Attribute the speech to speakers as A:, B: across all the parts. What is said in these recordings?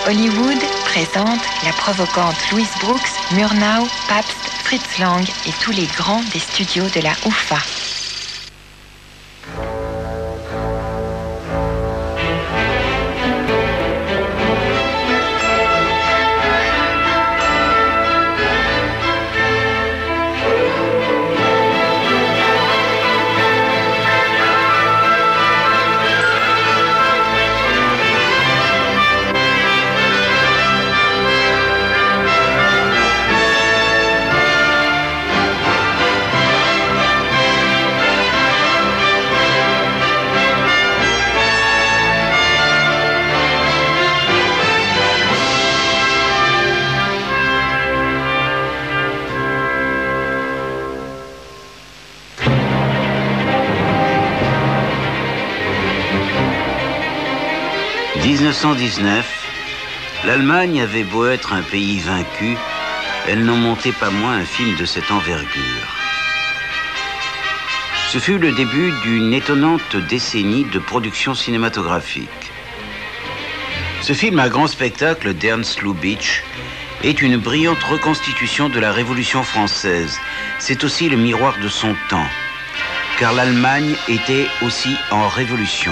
A: Hollywood présente la provocante Louise Brooks, Murnau, Pabst, Fritz Lang et tous les grands des studios de la UFA.
B: En 1919, l'Allemagne avait beau être un pays vaincu, elle n'en montait pas moins un film de cette envergure. Ce fut le début d'une étonnante décennie de production cinématographique. Ce film à grand spectacle d'Ernst Lubitsch est une brillante reconstitution de la Révolution française. C'est aussi le miroir de son temps, car l'Allemagne était aussi en révolution.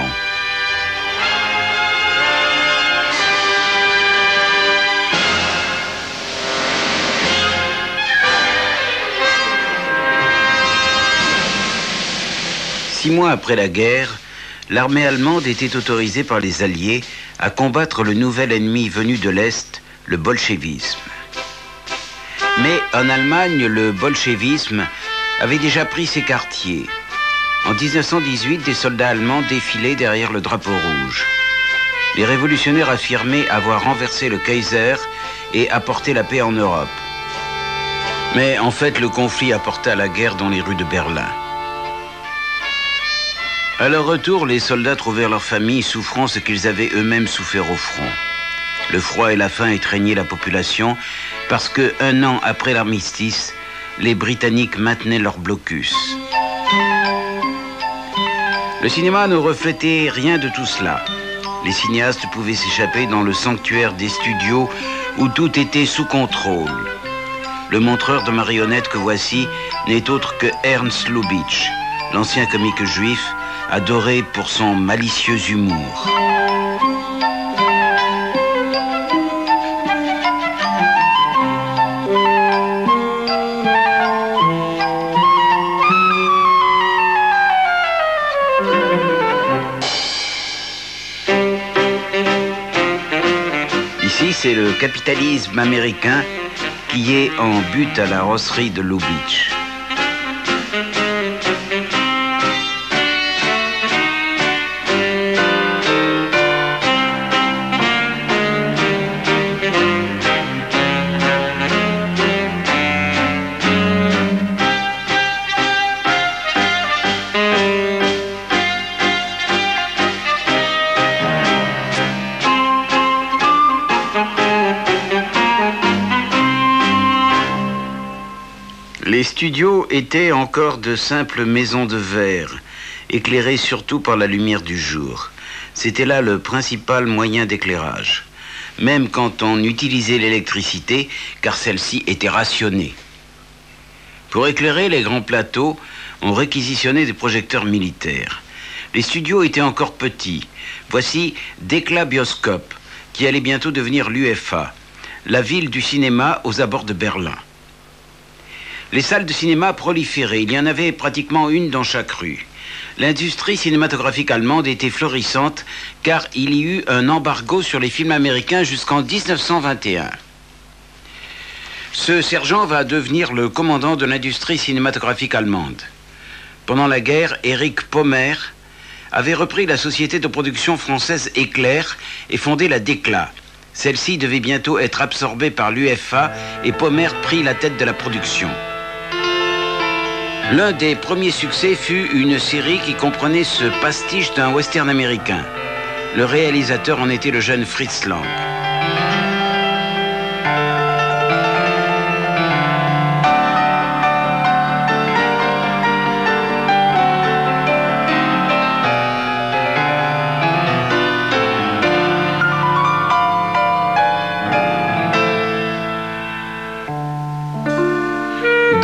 B: Six mois après la guerre, l'armée allemande était autorisée par les Alliés à combattre le nouvel ennemi venu de l'Est, le bolchevisme. Mais en Allemagne, le bolchevisme avait déjà pris ses quartiers. En 1918, des soldats allemands défilaient derrière le drapeau rouge. Les révolutionnaires affirmaient avoir renversé le Kaiser et apporté la paix en Europe. Mais en fait, le conflit apporta la guerre dans les rues de Berlin. À leur retour, les soldats trouvèrent leurs familles souffrant ce qu'ils avaient eux-mêmes souffert au front. Le froid et la faim étreignaient la population parce que, un an après l'armistice, les Britanniques maintenaient leur blocus. Le cinéma ne reflétait rien de tout cela. Les cinéastes pouvaient s'échapper dans le sanctuaire des studios où tout était sous contrôle. Le montreur de marionnettes que voici n'est autre que Ernst Lubitsch, l'ancien comique juif, adoré pour son malicieux humour. Ici, c'est le capitalisme américain qui est en butte à la rosserie de Lubitsch. Les studios étaient encore de simples maisons de verre, éclairées surtout par la lumière du jour. C'était là le principal moyen d'éclairage, même quand on utilisait l'électricité, car celle-ci était rationnée. Pour éclairer les grands plateaux, on réquisitionnait des projecteurs militaires. Les studios étaient encore petits. Voici Dekla Bioscope, qui allait bientôt devenir l'UFA, la ville du cinéma aux abords de Berlin. Les salles de cinéma proliféraient, il y en avait pratiquement une dans chaque rue. L'industrie cinématographique allemande était florissante car il y eut un embargo sur les films américains jusqu'en 1921. Ce sergent va devenir le commandant de l'industrie cinématographique allemande. Pendant la guerre, Erich Pommer avait repris la société de production française Éclair et fondé la Dekla. Celle-ci devait bientôt être absorbée par l'UFA et Pommer prit la tête de la production. L'un des premiers succès fut une série qui comprenait ce pastiche d'un western américain. Le réalisateur en était le jeune Fritz Lang.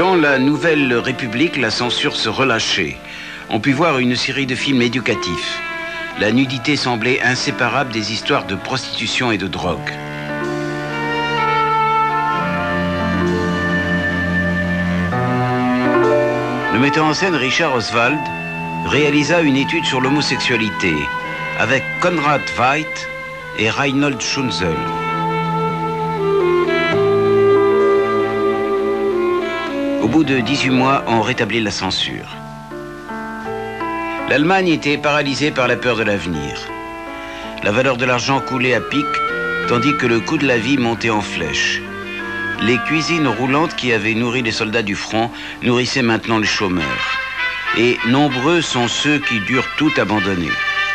B: Dans la Nouvelle République, la censure se relâchait. On put voir une série de films éducatifs. La nudité semblait inséparable des histoires de prostitution et de drogue. Le metteur en scène Richard Oswald réalisa une étude sur l'homosexualité avec Conrad Veidt et Reinhold Schunzel. Au bout de 18 mois, on rétablit la censure. L'Allemagne était paralysée par la peur de l'avenir. La valeur de l'argent coulait à pic, tandis que le coût de la vie montait en flèche. Les cuisines roulantes qui avaient nourri les soldats du front nourrissaient maintenant les chômeurs. Et nombreux sont ceux qui durent tout abandonner.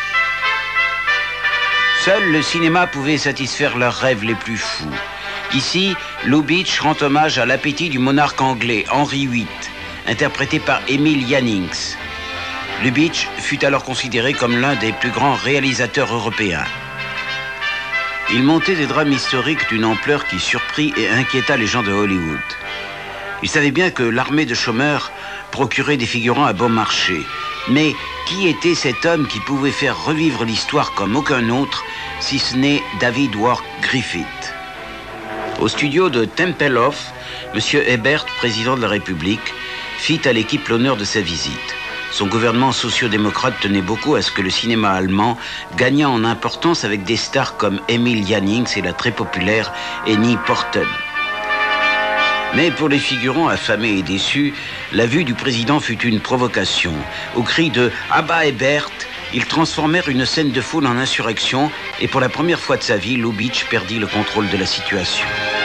B: Seul le cinéma pouvait satisfaire leurs rêves les plus fous. Ici, Lubitsch rend hommage à l'appétit du monarque anglais, Henri VIII, interprété par Emil Jannings. Lubitsch fut alors considéré comme l'un des plus grands réalisateurs européens. Il montait des drames historiques d'une ampleur qui surprit et inquiéta les gens de Hollywood. Il savait bien que l'armée de chômeurs procurait des figurants à bon marché. Mais qui était cet homme qui pouvait faire revivre l'histoire comme aucun autre, si ce n'est David Wark Griffith? Au studio de Tempelhof, M. Ebert, président de la République, fit à l'équipe l'honneur de sa visite. Son gouvernement socio-démocrate tenait beaucoup à ce que le cinéma allemand gagnât en importance avec des stars comme Emil Jannings et la très populaire Henny Porten. Mais pour les figurants affamés et déçus, la vue du président fut une provocation. Au cri de « À bas Ebert !», ils transformèrent une scène de foule en insurrection et pour la première fois de sa vie, Lubitsch perdit le contrôle de la situation.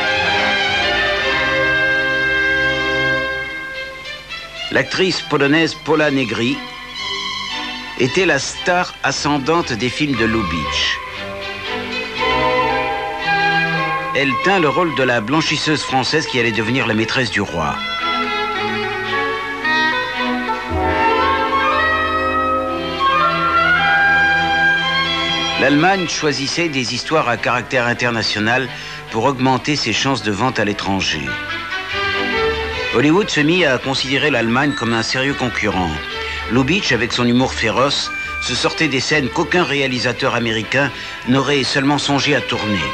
B: L'actrice polonaise Pola Negri était la star ascendante des films de Lubitsch. Elle tint le rôle de la blanchisseuse française qui allait devenir la maîtresse du roi. L'Allemagne choisissait des histoires à caractère international pour augmenter ses chances de vente à l'étranger. Hollywood se mit à considérer l'Allemagne comme un sérieux concurrent. Lubitsch, avec son humour féroce, se sortait des scènes qu'aucun réalisateur américain n'aurait seulement songé à tourner.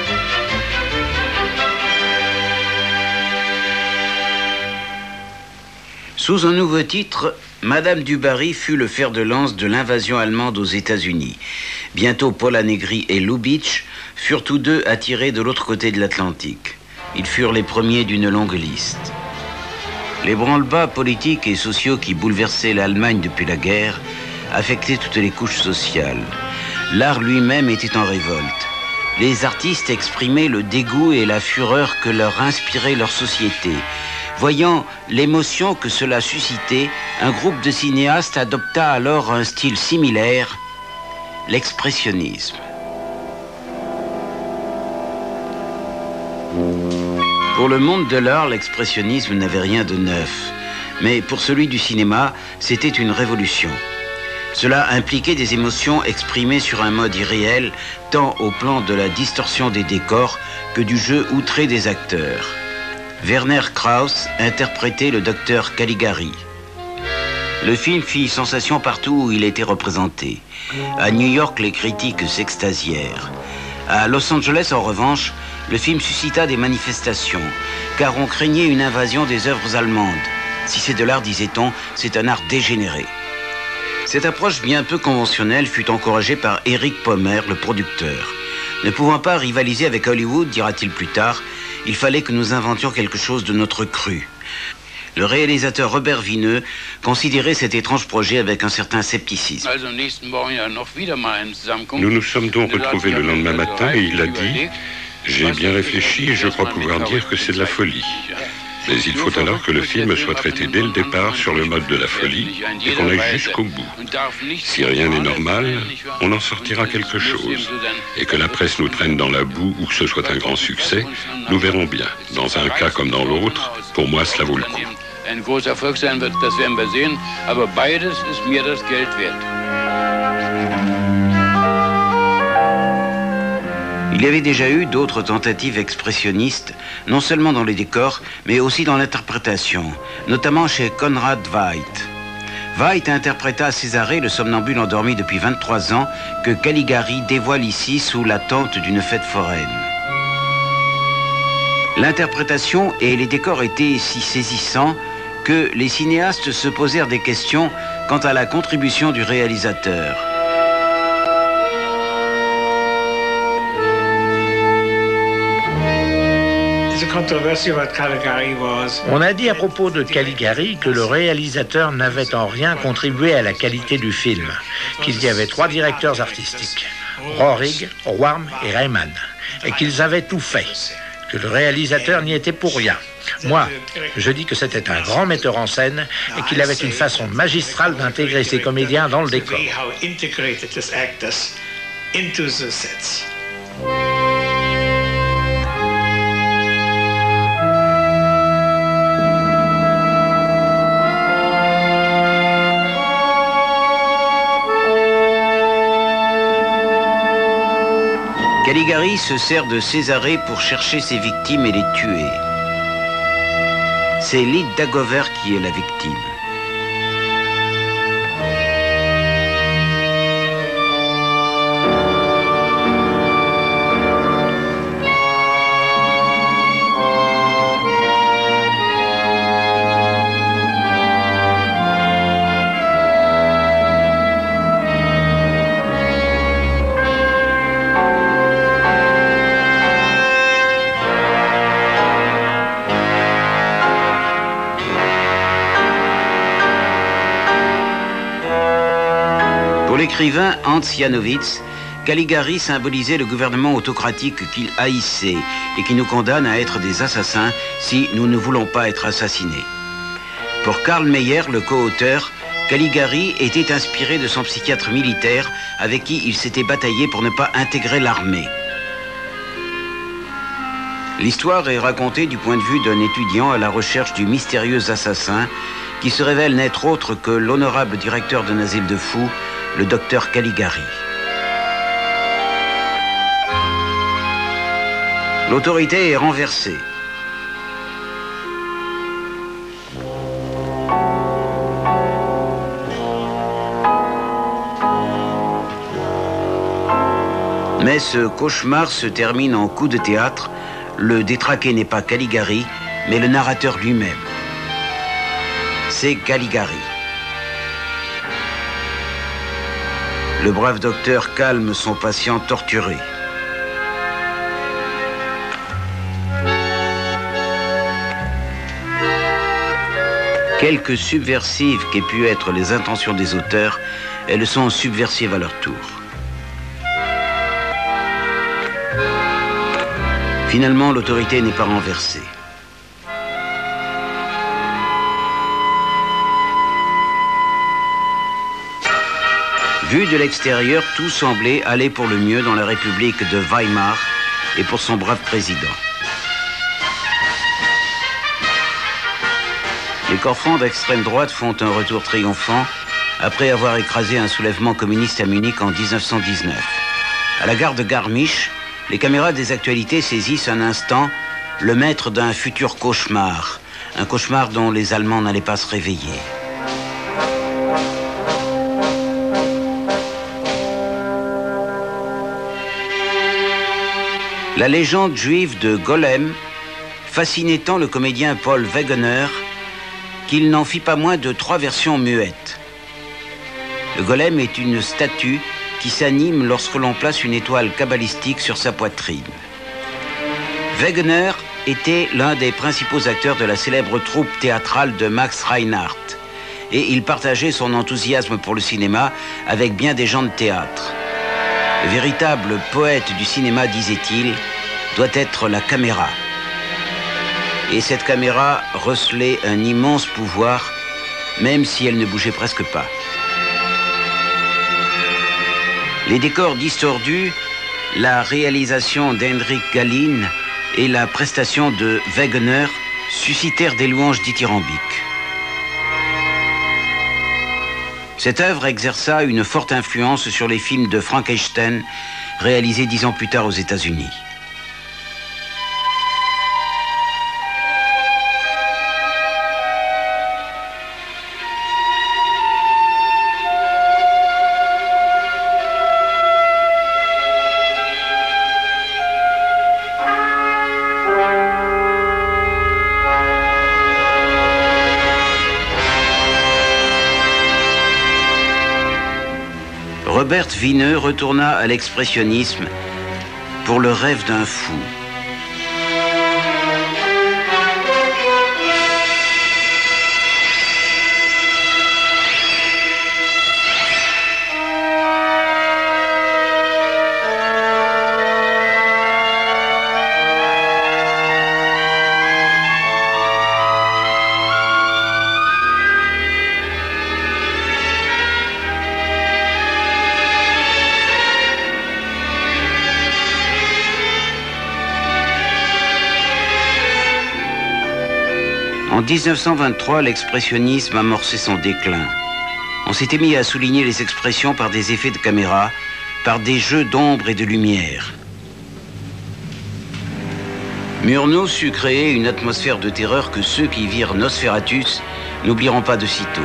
B: Sous un nouveau titre, Madame du Barry fut le fer de lance de l'invasion allemande aux États-Unis. Bientôt, Pola Negri et Lubitsch furent tous deux attirés de l'autre côté de l'Atlantique. Ils furent les premiers d'une longue liste. Les branle-bas politiques et sociaux qui bouleversaient l'Allemagne depuis la guerre affectaient toutes les couches sociales. L'art lui-même était en révolte. Les artistes exprimaient le dégoût et la fureur que leur inspirait leur société. Voyant l'émotion que cela suscitait, un groupe de cinéastes adopta alors un style similaire, l'expressionnisme. Pour le monde de l'art, l'expressionnisme n'avait rien de neuf. Mais pour celui du cinéma, c'était une révolution. Cela impliquait des émotions exprimées sur un mode irréel, tant au plan de la distorsion des décors que du jeu outré des acteurs. Werner Krauss interprétait le docteur Caligari. Le film fit sensation partout où il était représenté. À New York, les critiques s'extasièrent. À Los Angeles, en revanche, le film suscita des manifestations, car on craignait une invasion des œuvres allemandes. Si c'est de l'art, disait-on, c'est un art dégénéré. Cette approche bien peu conventionnelle fut encouragée par Eric Pommer, le producteur. Ne pouvant pas rivaliser avec Hollywood, dira-t-il plus tard, il fallait que nous inventions quelque chose de notre cru. Le réalisateur Robert Vineux considérait cet étrange projet avec un certain scepticisme.
C: Nous nous sommes donc retrouvés le lendemain matin et il a dit « J'ai bien réfléchi et je crois pouvoir dire que c'est de la folie. Mais il faut alors que le film soit traité dès le départ sur le mode de la folie et qu'on aille jusqu'au bout. Si rien n'est normal, on en sortira quelque chose. Et que la presse nous traîne dans la boue ou que ce soit un grand succès, nous verrons bien. Dans un cas comme dans l'autre, pour moi, cela vaut le coup. »
D: Ein großer Erfolg sein wird, das werden wir sehen, aber beides ist mir das Geld wert.
B: Il y avait déjà eu d'autres tentatives expressionnistes, non seulement dans les décors, mais aussi dans l'interprétation, notamment chez Conrad Veidt. Veidt interpréta Césarée, le somnambule endormi depuis 23 ans, que Caligari dévoile ici sous la tente d'une fête foraine. L'interprétation et les décors étaient si saisissants que les cinéastes se posèrent des questions quant à la contribution du réalisateur.
E: On a dit à propos de Caligari que le réalisateur n'avait en rien contribué à la qualité du film, qu'il y avait 3 directeurs artistiques, Rohrig, Warm et Reimann, et qu'ils avaient tout fait, que le réalisateur n'y était pour rien. Moi, je dis que c'était un grand metteur en scène et qu'il avait une façon magistrale d'intégrer ses comédiens dans le décor.
B: Caligari se sert de Césarée pour chercher ses victimes et les tuer. C'est Lyd Dagover qui est la victime. L'écrivain Hans Janowitz, Caligari symbolisait le gouvernement autocratique qu'il haïssait et qui nous condamne à être des assassins si nous ne voulons pas être assassinés. Pour Karl Meyer, le co-auteur, Caligari était inspiré de son psychiatre militaire avec qui il s'était bataillé pour ne pas intégrer l'armée. L'histoire est racontée du point de vue d'un étudiant à la recherche du mystérieux assassin qui se révèle n'être autre que l'honorable directeur d'un asile de fous, le docteur Caligari. L'autorité est renversée. Mais ce cauchemar se termine en coup de théâtre. Le détraqué n'est pas Caligari, mais le narrateur lui-même. C'est Caligari. Le brave docteur calme son patient torturé. Quelque subversives qu'aient pu être les intentions des auteurs, elles sont subversives à leur tour. Finalement, l'autorité n'est pas renversée. Vu de l'extérieur, tout semblait aller pour le mieux dans la République de Weimar et pour son brave président. Les corps francs d'extrême droite font un retour triomphant après avoir écrasé un soulèvement communiste à Munich en 1919. À la gare de Garmisch, les caméras des actualités saisissent un instant le maître d'un futur cauchemar, un cauchemar dont les Allemands n'allaient pas se réveiller. La légende juive de Golem fascinait tant le comédien Paul Wegener qu'il n'en fit pas moins de 3 versions muettes. Le golem est une statue qui s'anime lorsque l'on place une étoile kabbalistique sur sa poitrine. Wegener était l'un des principaux acteurs de la célèbre troupe théâtrale de Max Reinhardt et il partageait son enthousiasme pour le cinéma avec bien des gens de théâtre. Le véritable poète du cinéma, disait-il, doit être la caméra. Et cette caméra recelait un immense pouvoir, même si elle ne bougeait presque pas. Les décors distordus, la réalisation d'Hendrik Gallin et la prestation de Wegener suscitèrent des louanges dithyrambiques. Cette œuvre exerça une forte influence sur les films de Frankenstein, réalisé 10 ans plus tard aux États-Unis. Robert Vineux retourna à l'expressionnisme pour Le rêve d'un fou. En 1923, l'expressionnisme amorçait son déclin. On s'était mis à souligner les expressions par des effets de caméra, par des jeux d'ombre et de lumière. Murnau sut créer une atmosphère de terreur que ceux qui virent Nosferatus n'oublieront pas de sitôt.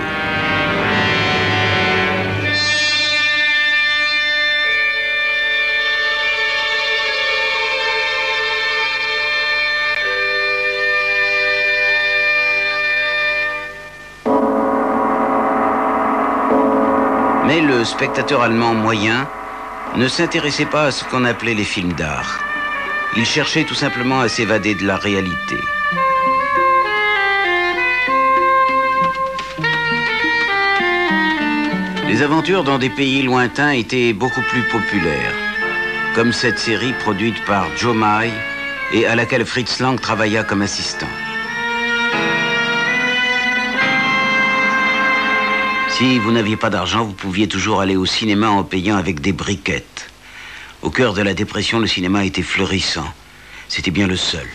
B: Mais le spectateur allemand moyen ne s'intéressait pas à ce qu'on appelait les films d'art. Il cherchait tout simplement à s'évader de la réalité. Les aventures dans des pays lointains étaient beaucoup plus populaires, comme cette série produite par Joe May et à laquelle Fritz Lang travailla comme assistant. Si vous n'aviez pas d'argent, vous pouviez toujours aller au cinéma en payant avec des briquettes. Au cœur de la dépression, le cinéma était florissant. C'était bien le seul.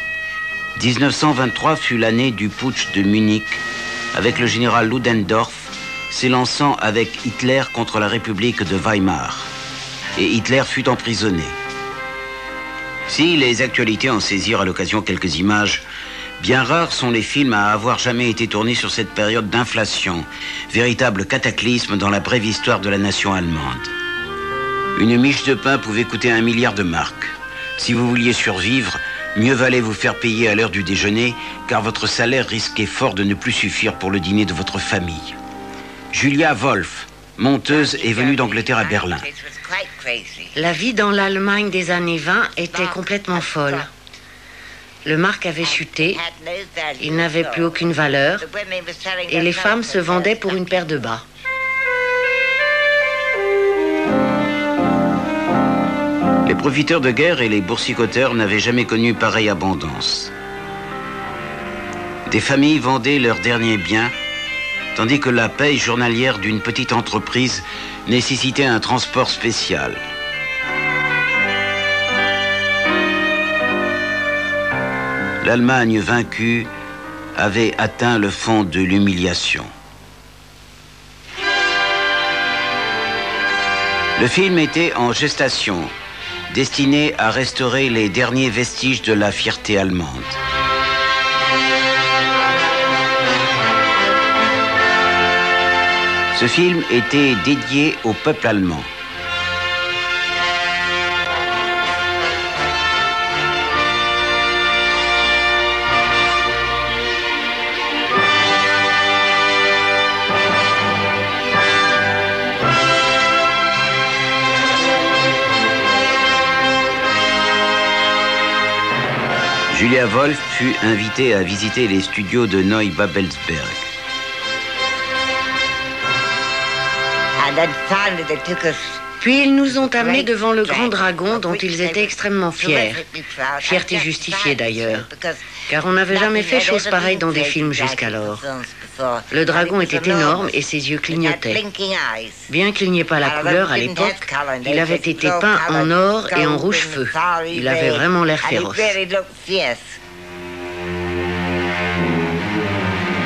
B: 1923 fut l'année du putsch de Munich, avec le général Ludendorff s'élançant avec Hitler contre la République de Weimar. Et Hitler fut emprisonné. Si les actualités en saisirent à l'occasion quelques images, bien rares sont les films à avoir jamais été tournés sur cette période d'inflation, véritable cataclysme dans la brève histoire de la nation allemande. Une miche de pain pouvait coûter 1 milliard de marks. Si vous vouliez survivre, mieux valait vous faire payer à l'heure du déjeuner, car votre salaire risquait fort de ne plus suffire pour le dîner de votre famille. Julia Wolf, monteuse, est venue d'Angleterre à Berlin.
F: La vie dans l'Allemagne des années 20 était complètement folle. Le mark avait chuté, il n'avait plus aucune valeur, et les femmes se vendaient pour une paire de bas.
B: Les profiteurs de guerre et les boursicoteurs n'avaient jamais connu pareille abondance. Des familles vendaient leurs derniers biens, tandis que la paye journalière d'une petite entreprise nécessitait un transport spécial. L'Allemagne vaincue avait atteint le fond de l'humiliation. Le film était en gestation, destiné à restaurer les derniers vestiges de la fierté allemande. Ce film était dédié au peuple allemand. Julia Wolf fut invitée à visiter les studios de Neubabelsberg.
F: Puis ils nous ont amenés devant le grand dragon dont ils étaient extrêmement fiers. Fierté justifiée d'ailleurs, car on n'avait jamais fait chose pareille dans des films jusqu'alors. Le dragon était énorme et ses yeux clignotaient. Bien qu'il n'y ait pas la couleur à l'époque, il avait été peint en or et en rouge feu. Il avait vraiment l'air féroce.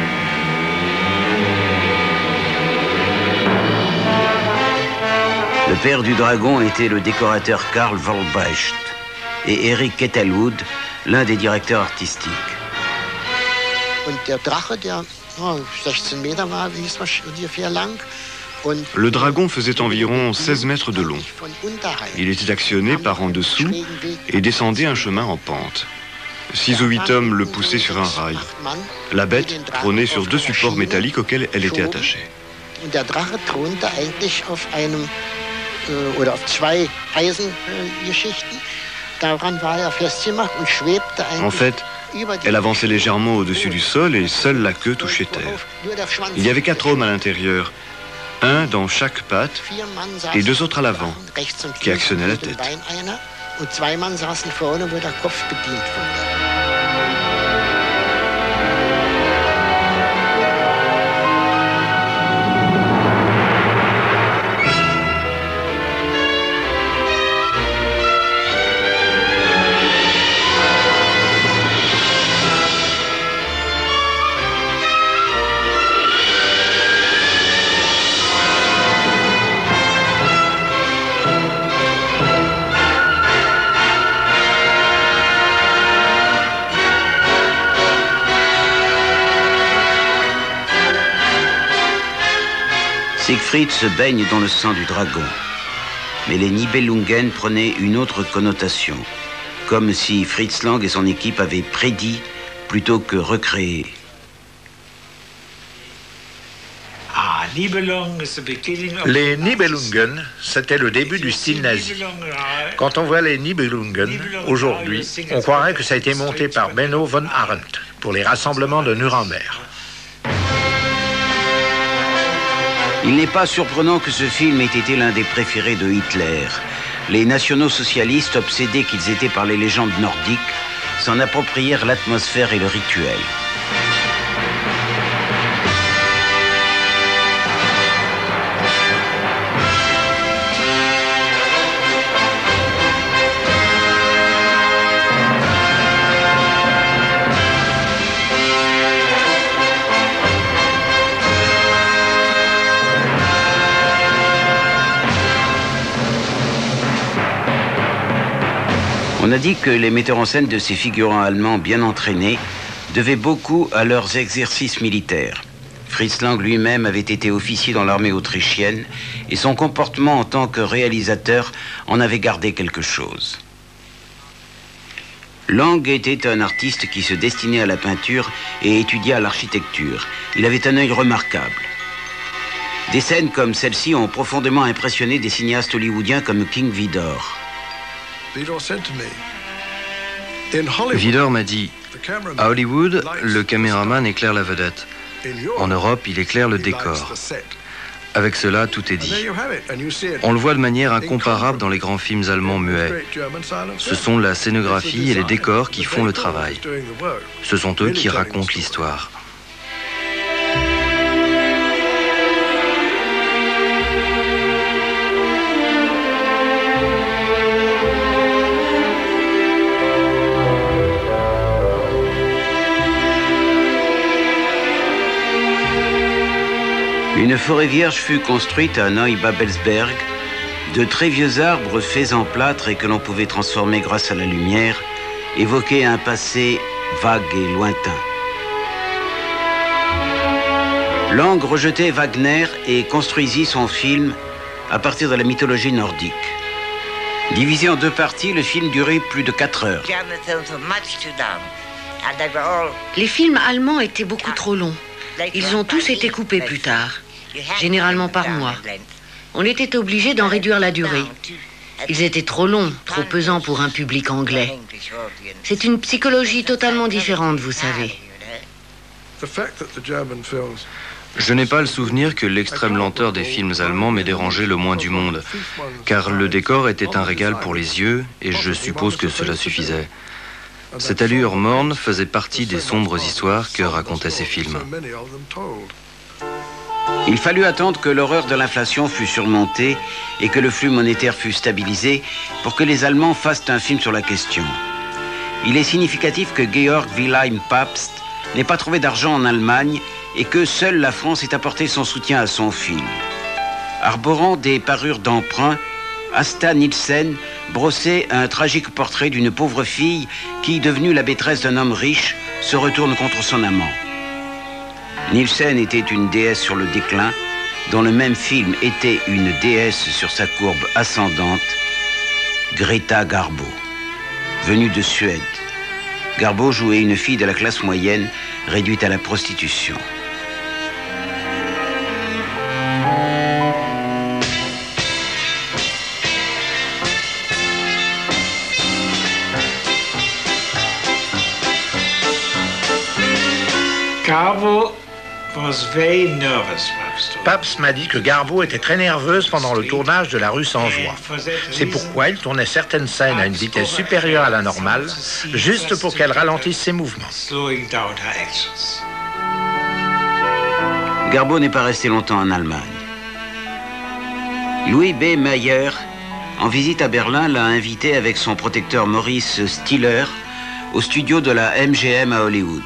B: Le père du dragon était le décorateur Karl Vollbrecht et Eric Kettelwood, l'un des directeurs artistiques.
G: Le dragon faisait environ 16 mètres de long. Il était actionné par en dessous et descendait un chemin en pente. 6 ou 8 hommes le poussaient sur un rail. La bête trônait sur 2 supports métalliques auxquels elle était attachée. En fait, elle avançait légèrement au-dessus du sol et seule la queue touchait terre. Il y avait 4 hommes à l'intérieur, un dans chaque patte et 2 autres à l'avant, qui actionnaient la tête.
B: Siegfried se baigne dans le sang du dragon. Mais les Nibelungen prenaient une autre connotation, comme si Fritz Lang et son équipe avaient prédit plutôt que recréé.
E: Les Nibelungen, c'était le début du style nazi. Quand on voit les Nibelungen, aujourd'hui, on croirait que ça a été monté par Benno von Arndt pour les rassemblements de Nuremberg.
B: Il n'est pas surprenant que ce film ait été l'un des préférés de Hitler. Les nationaux-socialistes, obsédés qu'ils étaient par les légendes nordiques, s'en approprièrent l'atmosphère et le rituel. On a dit que les metteurs en scène de ces figurants allemands bien entraînés devaient beaucoup à leurs exercices militaires. Fritz Lang lui-même avait été officier dans l'armée autrichienne et son comportement en tant que réalisateur en avait gardé quelque chose. Lang était un artiste qui se destinait à la peinture et étudia l'architecture. Il avait un œil remarquable. Des scènes comme celle-ci ont profondément impressionné des cinéastes hollywoodiens comme King Vidor.
G: Vidor m'a dit, à Hollywood, le caméraman éclaire la vedette. En Europe, il éclaire le décor. Avec cela, tout est dit. On le voit de manière incomparable dans les grands films allemands muets. Ce sont la scénographie et les décors qui font le travail. Ce sont eux qui racontent l'histoire.
B: Une forêt vierge fut construite à Neubabelsberg. De très vieux arbres faits en plâtre et que l'on pouvait transformer grâce à la lumière évoquaient un passé vague et lointain. Lang rejetait Wagner et construisit son film à partir de la mythologie nordique. Divisé en 2 parties, le film durait plus de 4 heures.
F: Les films allemands étaient beaucoup trop longs. Ils ont tous été coupés plus tard, généralement par mois. On était obligé d'en réduire la durée. Ils étaient trop longs, trop pesants pour un public anglais. C'est une psychologie totalement différente, vous savez.
G: Je n'ai pas le souvenir que l'extrême lenteur des films allemands m'ait dérangé le moins du monde, car le décor était un régal pour les yeux, et je suppose que cela suffisait. Cette allure morne faisait partie des sombres histoires que racontaient ces films.
B: Il fallut attendre que l'horreur de l'inflation fût surmontée et que le flux monétaire fût stabilisé pour que les Allemands fassent un film sur la question. Il est significatif que Georg Wilhelm Pabst n'ait pas trouvé d'argent en Allemagne et que seule la France ait apporté son soutien à son film. Arborant des parures d'emprunt, Asta Nielsen brossait un tragique portrait d'une pauvre fille qui, devenue la maîtresse d'un homme riche, se retourne contre son amant. Nielsen était une déesse sur le déclin, dont le même film était une déesse sur sa courbe ascendante, Greta Garbo. Venue de Suède, Garbo jouait une fille de la classe moyenne réduite à la prostitution.
E: Garbo was very nervous. Pabst m'a dit que Garbo était très nerveuse pendant le tournage de La Rue sans joie. C'est pourquoi il tournait certaines scènes à une vitesse supérieure à la normale, juste pour qu'elle ralentisse ses mouvements.
B: Garbo n'est pas resté longtemps en Allemagne. Louis B. Mayer, en visite à Berlin, l'a invité avec son protecteur Maurice Stiller au studio de la MGM à Hollywood.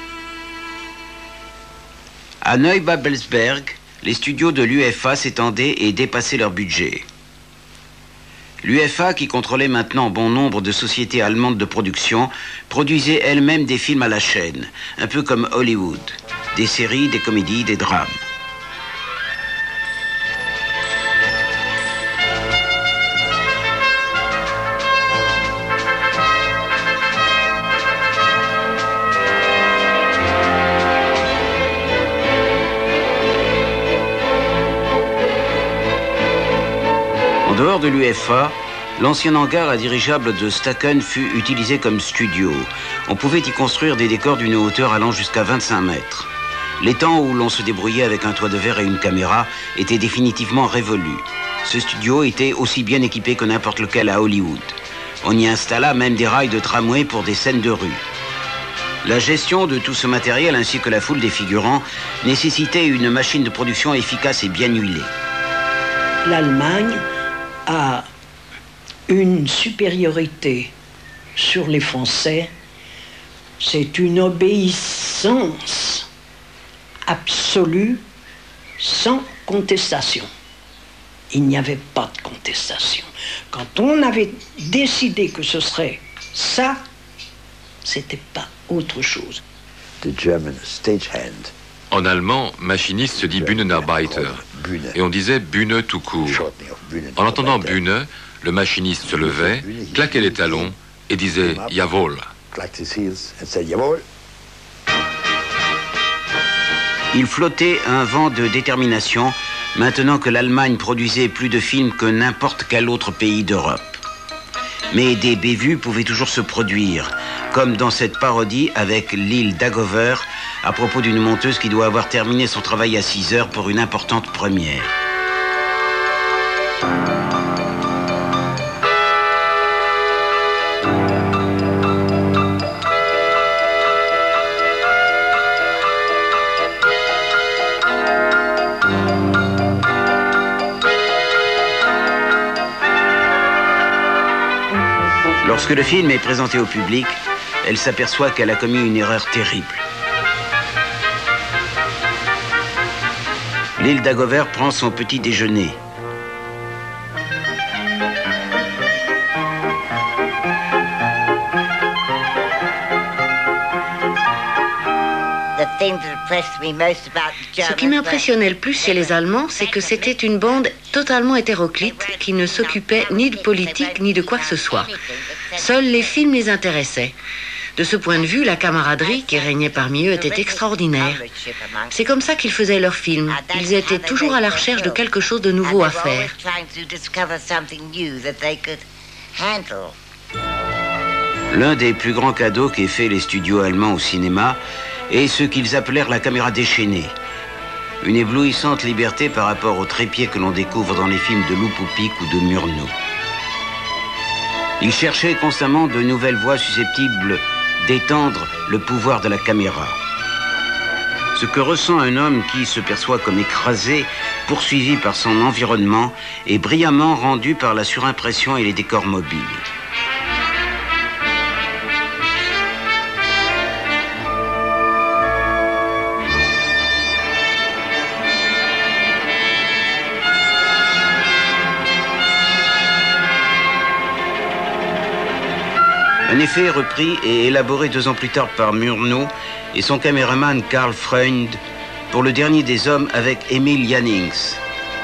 B: À Neubabelsberg, les studios de l'UFA s'étendaient et dépassaient leur budget. L'UFA, qui contrôlait maintenant bon nombre de sociétés allemandes de production, produisait elle-même des films à la chaîne, un peu comme Hollywood. Des séries, des comédies, des drames. En dehors de l'UFA, l'ancien hangar à dirigeable de Stacken fut utilisé comme studio. On pouvait y construire des décors d'une hauteur allant jusqu'à 25 mètres. Les temps où l'on se débrouillait avec un toit de verre et une caméra étaient définitivement révolus. Ce studio était aussi bien équipé que n'importe lequel à Hollywood. On y installa même des rails de tramway pour des scènes de rue. La gestion de tout ce matériel ainsi que la foule des figurants nécessitait une machine de production efficace et bien huilée.
H: L'Allemagne a une supériorité sur les Français, c'est une obéissance absolue, sans contestation. Il n'y avait pas de contestation. Quand on avait décidé que ce serait ça, c'était pas autre chose.
I: En allemand, machiniste se dit Bühnenarbeiter, et on disait Bühne tout court. En entendant Bühne, le machiniste se levait, claquait les talons et disait Jawohl.
B: Il flottait un vent de détermination, maintenant que l'Allemagne produisait plus de films que n'importe quel autre pays d'Europe. Mais des bévues pouvaient toujours se produire, comme dans cette parodie avec l'île Dagover, à propos d'une monteuse qui doit avoir terminé son travail à 6 heures pour une importante première. Lorsque le film est présenté au public, elle s'aperçoit qu'elle a commis une erreur terrible. L'île Dagover prend son petit déjeuner.
F: Ce qui m'impressionnait le plus chez les Allemands, c'est que c'était une bande totalement hétéroclite qui ne s'occupait ni de politique ni de quoi que ce soit. Seuls les films les intéressaient. De ce point de vue, la camaraderie qui régnait parmi eux était extraordinaire. C'est comme ça qu'ils faisaient leurs films. Ils étaient toujours à la recherche de quelque chose de nouveau à faire.
B: L'un des plus grands cadeaux qu'aient fait les studios allemands au cinéma est ce qu'ils appelèrent la caméra déchaînée. Une éblouissante liberté par rapport au trépied que l'on découvre dans les films de Loupoupic ou de Murnau. Ils cherchaient constamment de nouvelles voies susceptibles d'étendre le pouvoir de la caméra. Ce que ressent un homme qui se perçoit comme écrasé, poursuivi par son environnement, est brillamment rendu par la surimpression et les décors mobiles. effet repris et élaboré 2 ans plus tard par Murnau et son caméraman Karl Freund pour Le Dernier des Hommes avec Emil Jannings.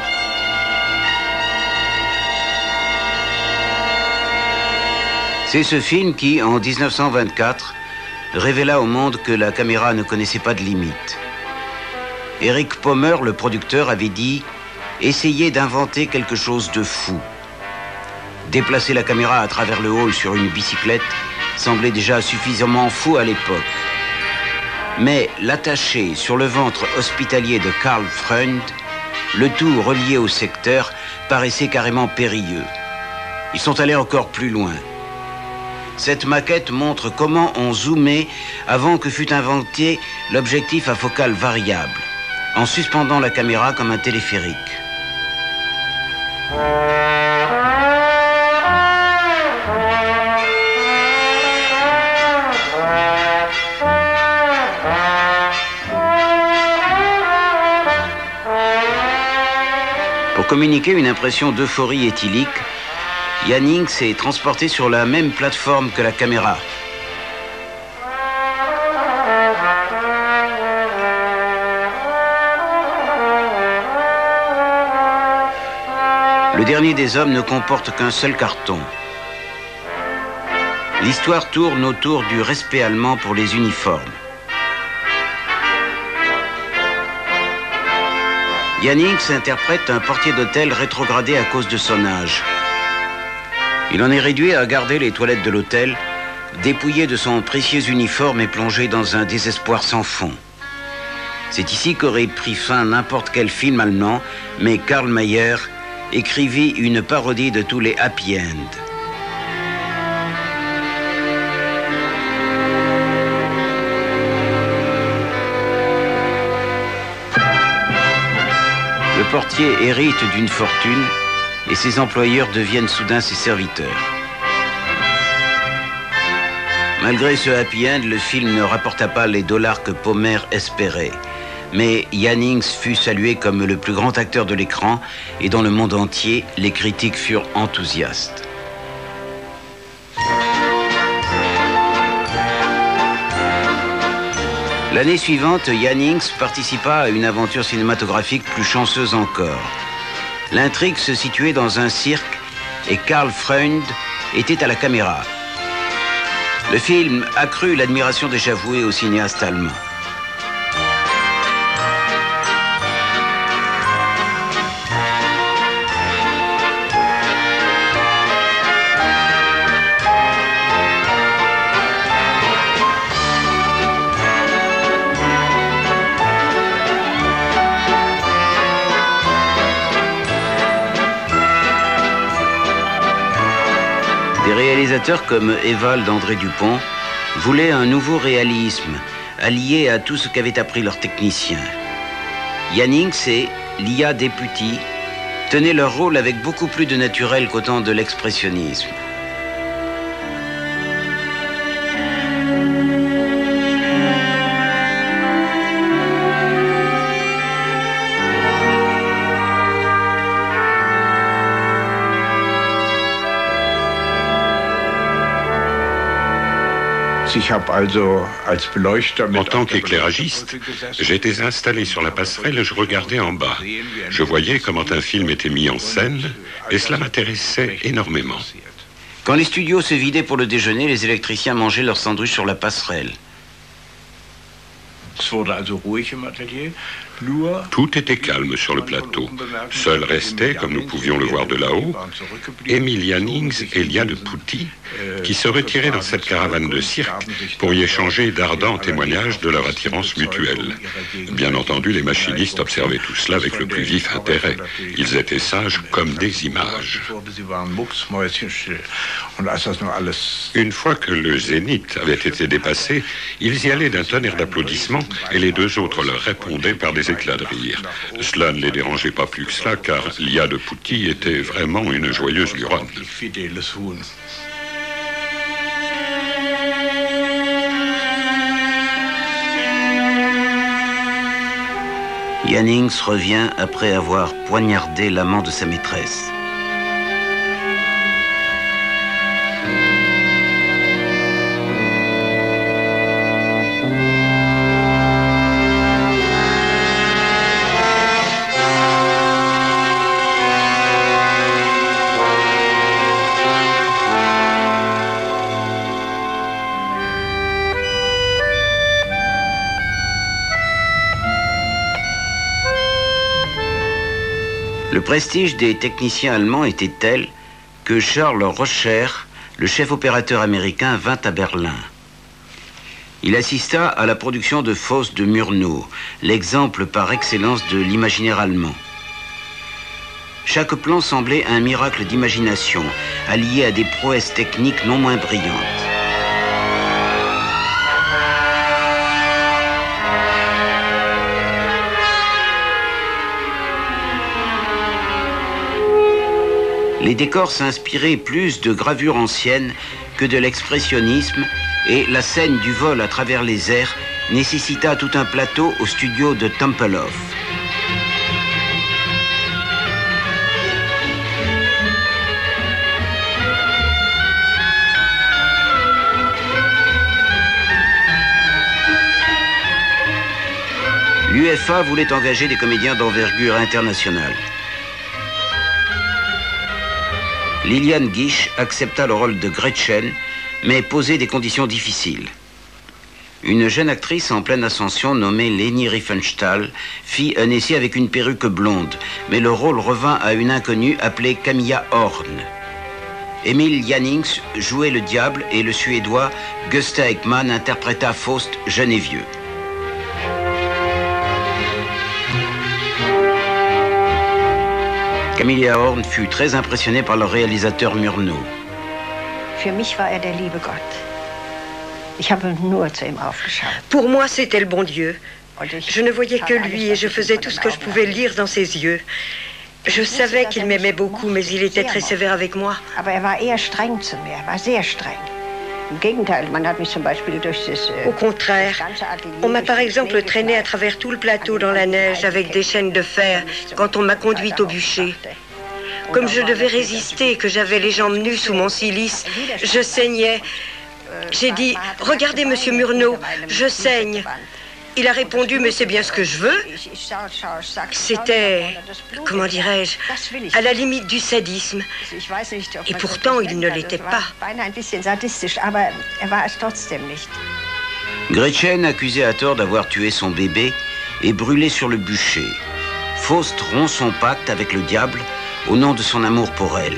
B: C'est ce film qui, en 1924, révéla au monde que la caméra ne connaissait pas de limite. Eric Pommer, le producteur, avait dit « Essayez d'inventer quelque chose de fou ». Déplacer la caméra à travers le hall sur une bicyclette semblait déjà suffisamment fou à l'époque. Mais l'attacher sur le ventre hospitalier de Karl Freund, le tout relié au secteur, paraissait carrément périlleux. Ils sont allés encore plus loin. Cette maquette montre comment on zoomait avant que fût inventé l'objectif à focale variable, en suspendant la caméra comme un téléphérique. Pour communiquer une impression d'euphorie éthylique, Jannings est transporté sur la même plateforme que la caméra. Le Dernier des Hommes ne comporte qu'un seul carton. L'histoire tourne autour du respect allemand pour les uniformes. Jannings interprète un portier d'hôtel rétrogradé à cause de son âge. Il en est réduit à garder les toilettes de l'hôtel, dépouillé de son précieux uniforme et plongé dans un désespoir sans fond. C'est ici qu'aurait pris fin n'importe quel film allemand, mais Karl Mayer écrivit une parodie de tous les happy end. Le portier hérite d'une fortune et ses employeurs deviennent soudain ses serviteurs. Malgré ce happy end, le film ne rapporta pas les dollars que Pommer espérait. Mais Jannings fut salué comme le plus grand acteur de l'écran et dans le monde entier, les critiques furent enthousiastes. L'année suivante, Jannings participa à une aventure cinématographique plus chanceuse encore. L'intrigue se situait dans un cirque et Karl Freund était à la caméra. Le film accrut l'admiration déjà vouée au cinéaste allemand. Des réalisateurs comme Ewald d'André Dupont voulaient un nouveau réalisme, allié à tout ce qu'avaient appris leurs techniciens. Jannings et Lia Deputy tenaient leur rôle avec beaucoup plus de naturel qu'au temps de l'expressionnisme.
C: En tant qu'éclairagiste, j'étais installé sur la passerelle et je regardais en bas. Je voyais comment un film était mis en scène et cela m'intéressait énormément.
B: Quand les studios se vidaient pour le déjeuner, les électriciens mangeaient leur sandwich sur la passerelle.
C: Tout était calme sur le plateau. Seul restait, comme nous pouvions le voir de là-haut, Emil Jannings et Lia Deputy, qui se retiraient dans cette caravane de cirque pour y échanger d'ardents témoignages de leur attirance mutuelle. Bien entendu, les machinistes observaient tout cela avec le plus vif intérêt. Ils étaient sages comme des images. Une fois que le zénith avait été dépassé, ils y allaient d'un tonnerre d'applaudissements et les 2 autres leur répondaient par des éclats de rire. Cela ne les dérangeait pas plus que cela, car Lia Deputy était vraiment une joyeuse luronne.
B: Jannings revient après avoir poignardé l'amant de sa maîtresse. Le prestige des techniciens allemands était tel que Charles Roscher, le chef opérateur américain, vint à Berlin. Il assista à la production de Faust de Murnau, l'exemple par excellence de l'imaginaire allemand. Chaque plan semblait un miracle d'imagination, allié à des prouesses techniques non moins brillantes. Les décors s'inspiraient plus de gravures anciennes que de l'expressionnisme et la scène du vol à travers les airs nécessita tout un plateau au studio de Tempelhof. L'UFA voulait engager des comédiens d'envergure internationale. Liliane Gish accepta le rôle de Gretchen, mais posait des conditions difficiles. Une jeune actrice en pleine ascension nommée Leni Riefenstahl fit un essai avec une perruque blonde, mais le rôle revint à une inconnue appelée Camilla Horn. Emil Jannings jouait le diable et le Suédois Gösta Ekman interpréta Faust jeune et vieux. Camilla Horn fut très impressionnée par le réalisateur Murnau.
J: Pour moi, c'était le bon Dieu. Je ne voyais que lui et je faisais tout ce que je pouvais lire dans ses yeux. Je savais qu'il m'aimait beaucoup, mais il était très sévère avec moi. Au contraire, on m'a par exemple traîné à travers tout le plateau dans la neige avec des chaînes de fer quand on m'a conduite au bûcher. Comme je devais résister, que j'avais les jambes nues sous mon cilice, je saignais. J'ai dit « Regardez, monsieur Murnau, je saigne ». Il a répondu « Mais c'est bien ce que je veux ». C'était, comment dirais-je, à la limite du sadisme. Et pourtant, il ne l'était pas.
B: Gretchen, accusée à tort d'avoir tué son bébé, est brûlée sur le bûcher. Faust rompt son pacte avec le diable au nom de son amour pour elle.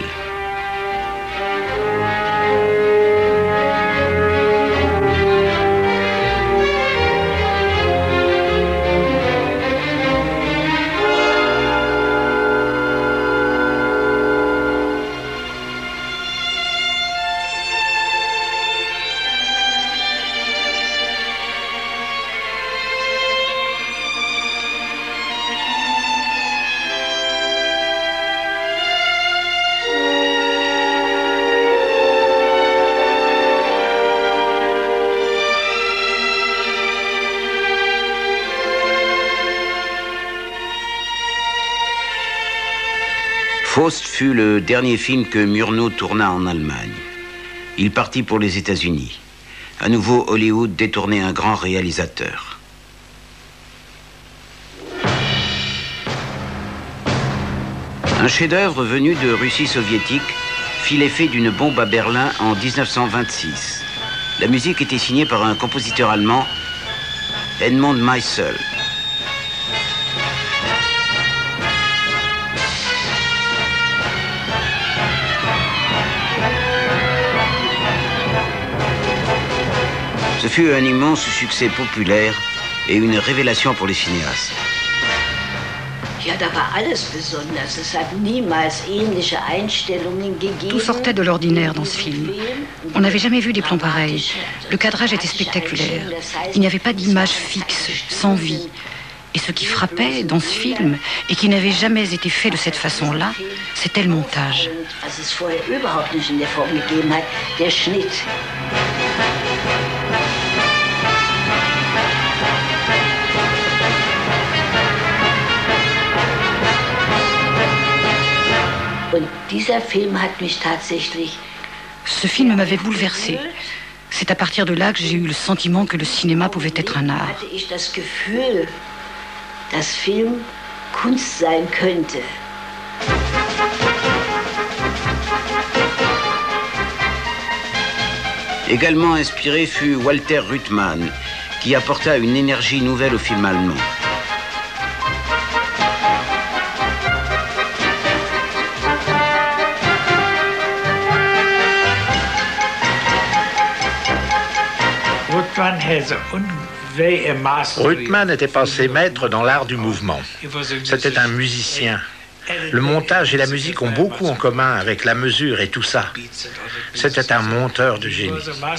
B: Faust fut le dernier film que Murnau tourna en Allemagne. Il partit pour les États-Unis. À nouveau, Hollywood détournait un grand réalisateur. Un chef-d'œuvre venu de Russie soviétique fit l'effet d'une bombe à Berlin en 1926. La musique était signée par un compositeur allemand, Edmund Meissel. Ce fut un immense succès populaire et une révélation pour les cinéastes.
K: Tout sortait de l'ordinaire dans ce film. On n'avait jamais vu des plans pareils. Le cadrage était spectaculaire. Il n'y avait pas d'image fixe, sans vie. Et ce qui frappait dans ce film, et qui n'avait jamais été fait de cette façon-là, c'était le montage. Ce film m'avait bouleversée. C'est à partir de là que j'ai eu le sentiment que le cinéma pouvait être un art.
B: Également inspiré fut Walter Ruttmann, qui apporta une énergie nouvelle au film allemand.
E: Ruttmann était passé maître dans l'art du mouvement. C'était un musicien. Le montage et la musique ont beaucoup en commun avec la mesure et tout ça. C'était un monteur de génie.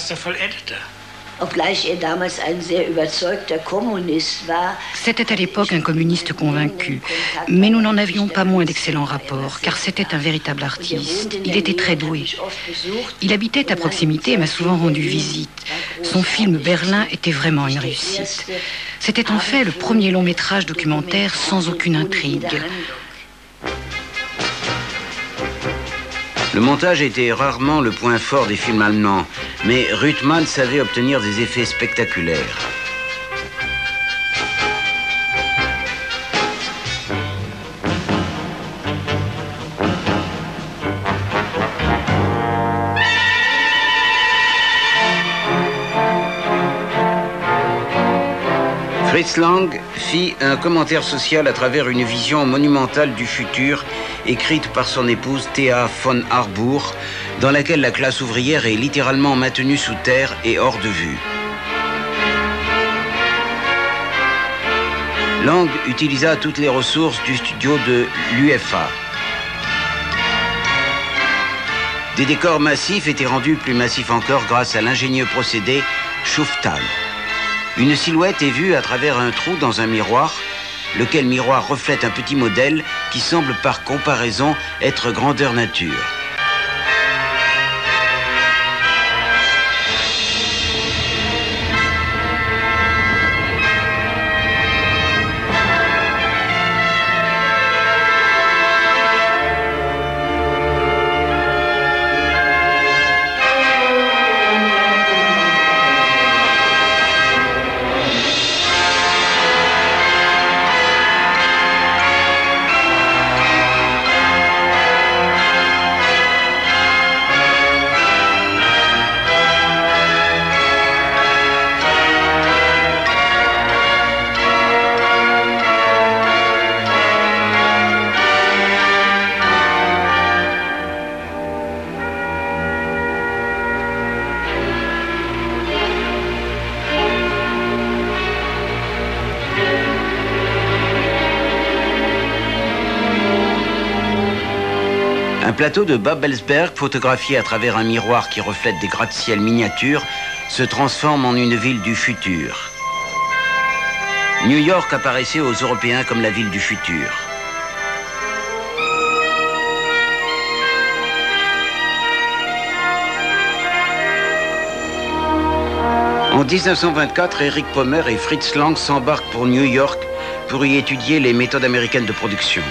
K: C'était à l'époque un communiste convaincu, mais nous n'en avions pas moins d'excellents rapports, car c'était un véritable artiste. Il était très doué. Il habitait à proximité et m'a souvent rendu visite. Son film Berlin était vraiment une réussite. C'était en fait le premier long métrage documentaire sans aucune intrigue.
B: Le montage était rarement le point fort des films allemands, mais Ruttmann savait obtenir des effets spectaculaires. Fritz Lang fit un commentaire social à travers une vision monumentale du futur écrite par son épouse Thea von Harburg, dans laquelle la classe ouvrière est littéralement maintenue sous terre et hors de vue. Lang utilisa toutes les ressources du studio de l'UFA. Des décors massifs étaient rendus plus massifs encore grâce à l'ingénieux procédé Schuftal. Une silhouette est vue à travers un trou dans un miroir, lequel miroir reflète un petit modèle qui semble par comparaison être grandeur nature. Un plateau de Babelsberg, photographié à travers un miroir qui reflète des gratte-ciel miniatures, se transforme en une ville du futur. New York apparaissait aux Européens comme la ville du futur. En 1924, Erich Pommer et Fritz Lang s'embarquent pour New York pour y étudier les méthodes américaines de production.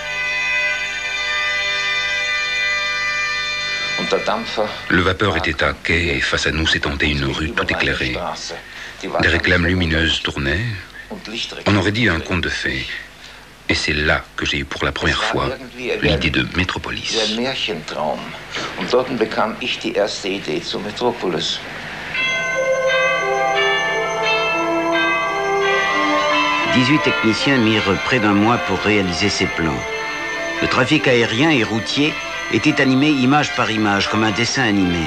L: Le vapeur était à quai et face à nous s'étendait une rue tout éclairée. Des réclames lumineuses tournaient. On aurait dit un conte de fées. Et c'est là que j'ai eu pour la première fois l'idée de Metropolis.
B: 18 techniciens mirent près d'un mois pour réaliser ces plans. Le trafic aérien et routier était animé image par image, comme un dessin animé.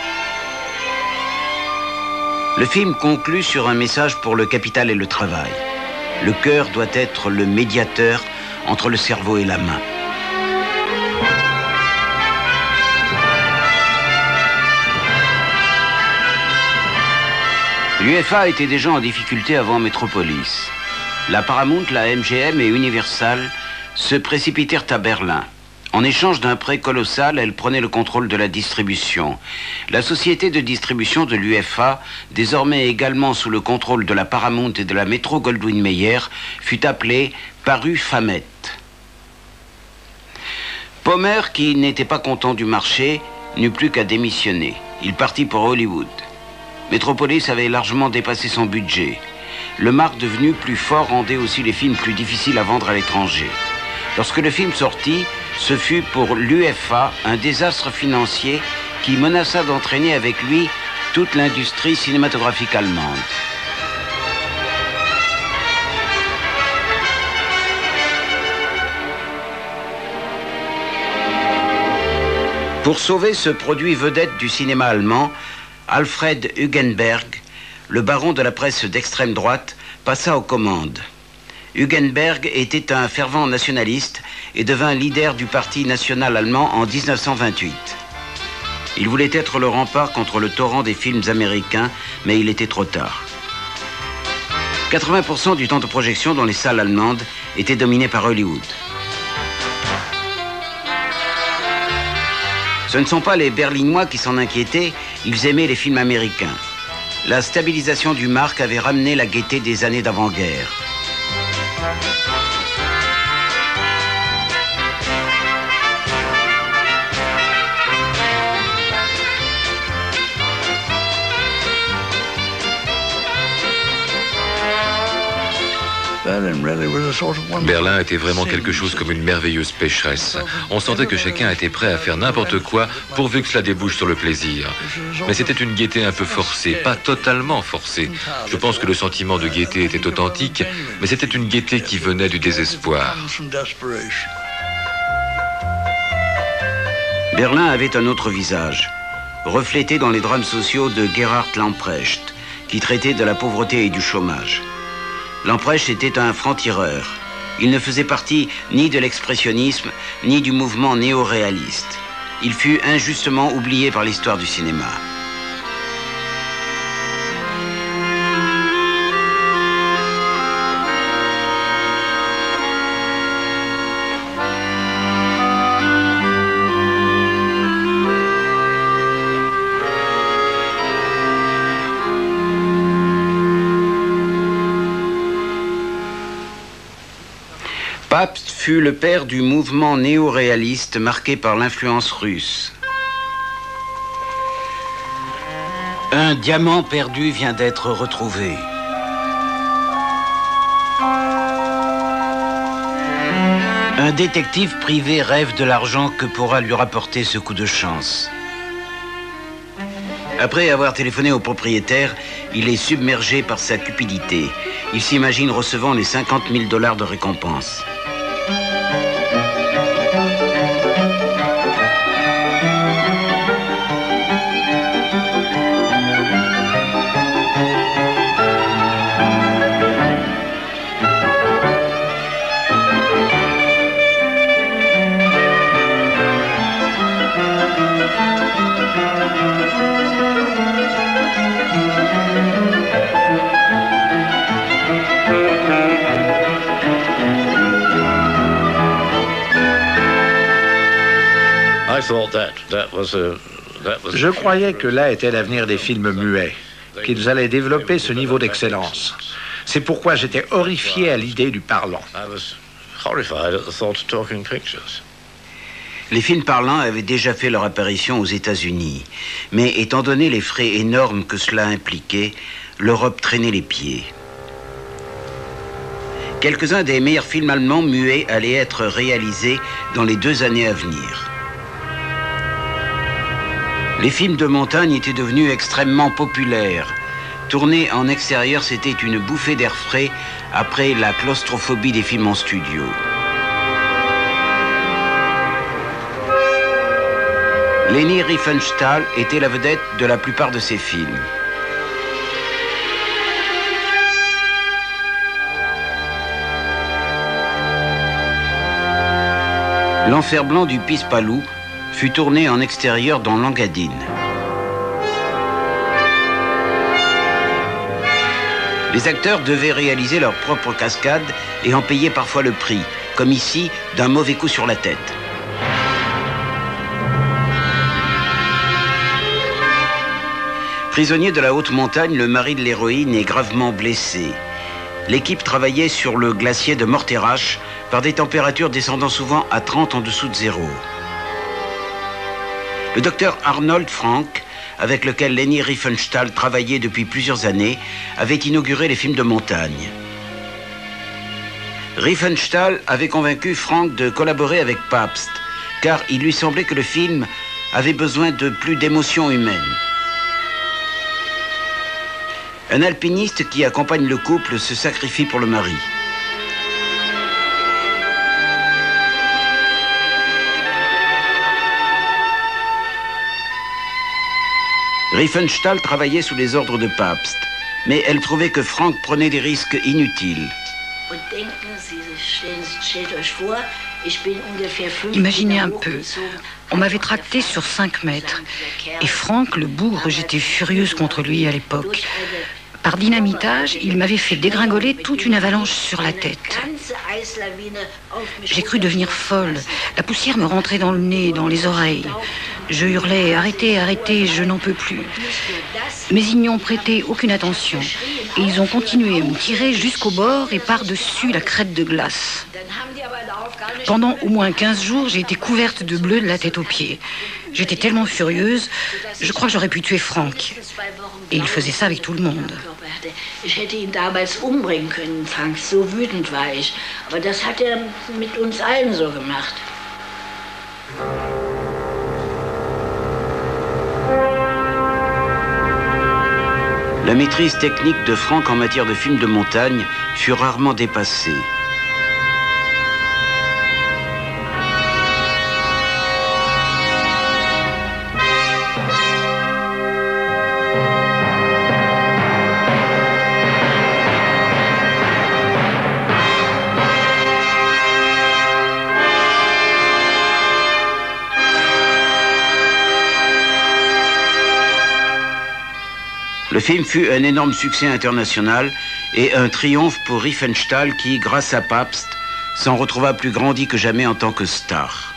B: Le film conclut sur un message pour le capital et le travail. Le cœur doit être le médiateur entre le cerveau et la main. L'UFA était déjà en difficulté avant Metropolis. La Paramount, la MGM et Universal se précipitèrent à Berlin. En échange d'un prêt colossal, elle prenait le contrôle de la distribution. La société de distribution de l'UFA, désormais également sous le contrôle de la Paramount et de la Metro-Goldwyn-Mayer, fut appelée Paru-Famet. Pommer, qui n'était pas content du marché, n'eut plus qu'à démissionner. Il partit pour Hollywood. Metropolis avait largement dépassé son budget. Le marque devenu plus fort rendait aussi les films plus difficiles à vendre à l'étranger. Lorsque le film sortit, ce fut pour l'UFA un désastre financier qui menaça d'entraîner avec lui toute l'industrie cinématographique allemande. Pour sauver ce produit vedette du cinéma allemand, Alfred Hugenberg le baron de la presse d'extrême droite passa aux commandes. Hugenberg était un fervent nationaliste et devint leader du Parti national allemand en 1928. Il voulait être le rempart contre le torrent des films américains, mais il était trop tard. 80% du temps de projection dans les salles allemandes était dominé par Hollywood. Ce ne sont pas les Berlinois qui s'en inquiétaient, ils aimaient les films américains. La stabilisation du marque avait ramené la gaieté des années d'avant-guerre.
I: Berlin était vraiment quelque chose comme une merveilleuse pécheresse. On sentait que chacun était prêt à faire n'importe quoi pourvu que cela débouche sur le plaisir. Mais c'était une gaieté un peu forcée, pas totalement forcée. Je pense que le sentiment de gaieté était authentique, mais c'était une gaieté qui venait du désespoir.
B: Berlin avait un autre visage, reflété dans les drames sociaux de Gerhard Lamprecht, qui traitait de la pauvreté et du chômage. Lamprecht était un franc-tireur. Il ne faisait partie ni de l'expressionnisme, ni du mouvement néo-réaliste. Il fut injustement oublié par l'histoire du cinéma. Pabst fut le père du mouvement néo-réaliste marqué par l'influence russe. Un diamant perdu vient d'être retrouvé. Un détective privé rêve de l'argent que pourra lui rapporter ce coup de chance. Après avoir téléphoné au propriétaire, il est submergé par sa cupidité. Il s'imagine recevant les $50 000 de récompense.
E: Je croyais que là était l'avenir des films muets, qu'ils allaient développer ce niveau d'excellence. C'est pourquoi j'étais horrifié à l'idée du parlant.
B: Les films parlants avaient déjà fait leur apparition aux États-Unis, mais étant donné les frais énormes que cela impliquait, l'Europe traînait les pieds. Quelques-uns des meilleurs films allemands muets allaient être réalisés dans les 2 années à venir. Les films de montagne étaient devenus extrêmement populaires. Tourner en extérieur, c'était une bouffée d'air frais après la claustrophobie des films en studio. Leni Riefenstahl était la vedette de la plupart de ces films. L'Enfer blanc du Pispalou fut tourné en extérieur dans l'Engadine. Les acteurs devaient réaliser leurs propres cascades et en payer parfois le prix, comme ici, d'un mauvais coup sur la tête. Prisonnier de la haute montagne, le mari de l'héroïne est gravement blessé. L'équipe travaillait sur le glacier de Morteratsch par des températures descendant souvent à 30 en dessous de zéro. Le docteur Arnold Frank, avec lequel Leni Riefenstahl travaillait depuis plusieurs années, avait inauguré les films de montagne. Riefenstahl avait convaincu Frank de collaborer avec Pabst, car il lui semblait que le film avait besoin de plus d'émotions humaines. Un alpiniste qui accompagne le couple se sacrifie pour le mari. Riefenstahl travaillait sous les ordres de Pabst. mais elle trouvait que Frank prenait des risques inutiles.
K: Imaginez un peu, on m'avait tracté sur 5 mètres. Et Frank, le bougre, j'étais furieuse contre lui à l'époque. Par dynamitage, il m'avait fait dégringoler toute une avalanche sur la tête. J'ai cru devenir folle. La poussière me rentrait dans le nez, dans les oreilles. Je hurlais « Arrêtez, arrêtez, je n'en peux plus ». Mais ils n'y ont prêté aucune attention. Et ils ont continué à me tirer jusqu'au bord et par-dessus la crête de glace. Pendant au moins 15 jours, j'ai été couverte de bleu de la tête aux pieds. J'étais tellement furieuse, je crois que j'aurais pu tuer Frank. Et il faisait ça avec tout le monde.
M: Ich hätte ihn damals umbringen können, Frank, so wütend war ich. Aber das hat mit uns allen so gemacht.
B: La maîtrise technique de Frank en matière de films de montagne fut rarement dépassée. Le film fut un énorme succès international et un triomphe pour Riefenstahl qui, grâce à Pabst, s'en retrouva plus grandi que jamais en tant que star.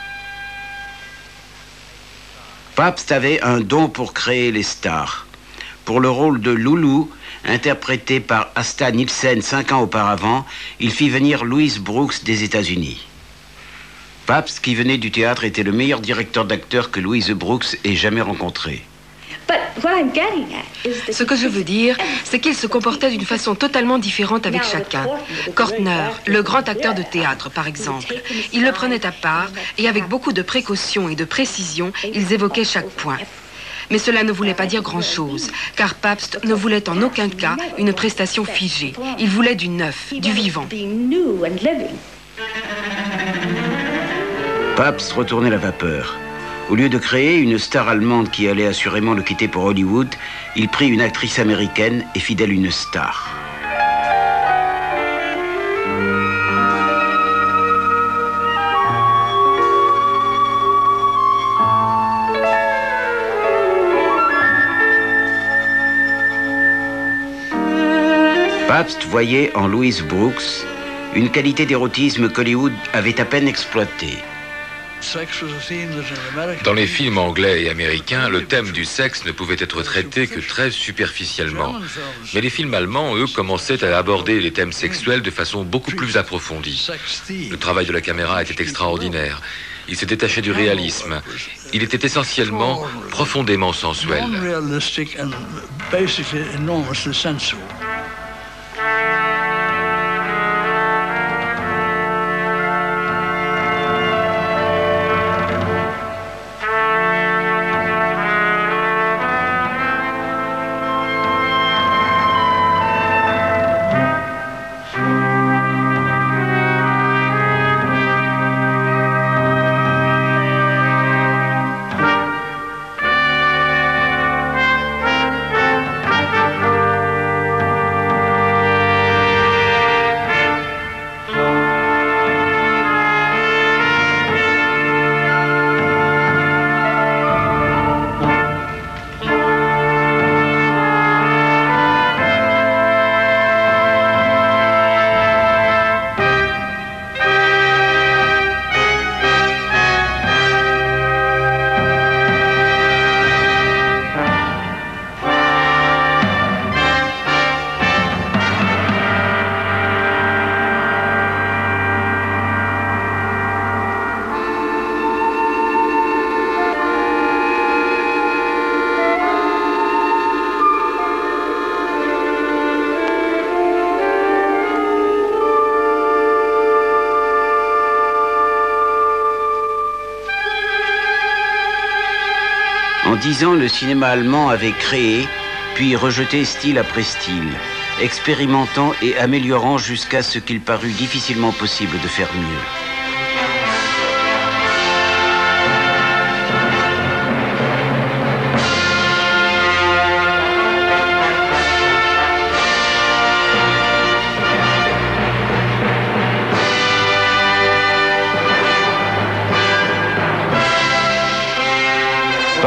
B: Pabst avait un don pour créer les stars. Pour le rôle de Loulou, interprété par Asta Nielsen 5 ans auparavant, il fit venir Louis Brooks des États-Unis. Pabst, qui venait du théâtre, était le meilleur directeur d'acteurs que Louis Brooks ait jamais rencontré.
N: Ce que je veux dire, c'est qu'il se comportait d'une façon totalement différente avec chacun. Kortner, le grand acteur de théâtre, par exemple, il le prenait à part et avec beaucoup de précaution et de précision, ils évoquaient chaque point. Mais cela ne voulait pas dire grand-chose, car Pabst ne voulait en aucun cas une prestation figée. Il voulait du neuf, du vivant.
B: Pabst retournait la vapeur. Au lieu de créer une star allemande qui allait assurément le quitter pour Hollywood, il prit une actrice américaine et fit d'elle une star. Pabst voyait en Louis Brooks une qualité d'érotisme qu'Hollywood avait à peine exploitée.
I: Dans les films anglais et américains, le thème du sexe ne pouvait être traité que très superficiellement. Mais les films allemands, eux, commençaient à aborder les thèmes sexuels de façon beaucoup plus approfondie. Le travail de la caméra était extraordinaire. Il se détachait du réalisme. Il était essentiellement profondément sensuel. En 10 ans, le cinéma allemand avait créé, puis rejeté style après style, expérimentant et améliorant jusqu'à ce qu'il parut difficilement possible de faire mieux.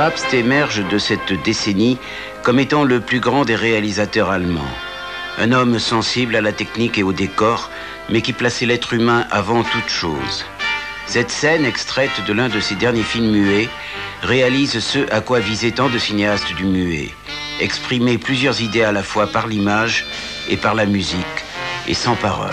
B: Pabst émerge de cette décennie comme étant le plus grand des réalisateurs allemands. Un homme sensible à la technique et au décor, mais qui plaçait l'être humain avant toute chose. Cette scène, extraite de l'un de ses derniers films muets, réalise ce à quoi visaient tant de cinéastes du muet. Exprimer plusieurs idées à la fois par l'image et par la musique, et sans parole.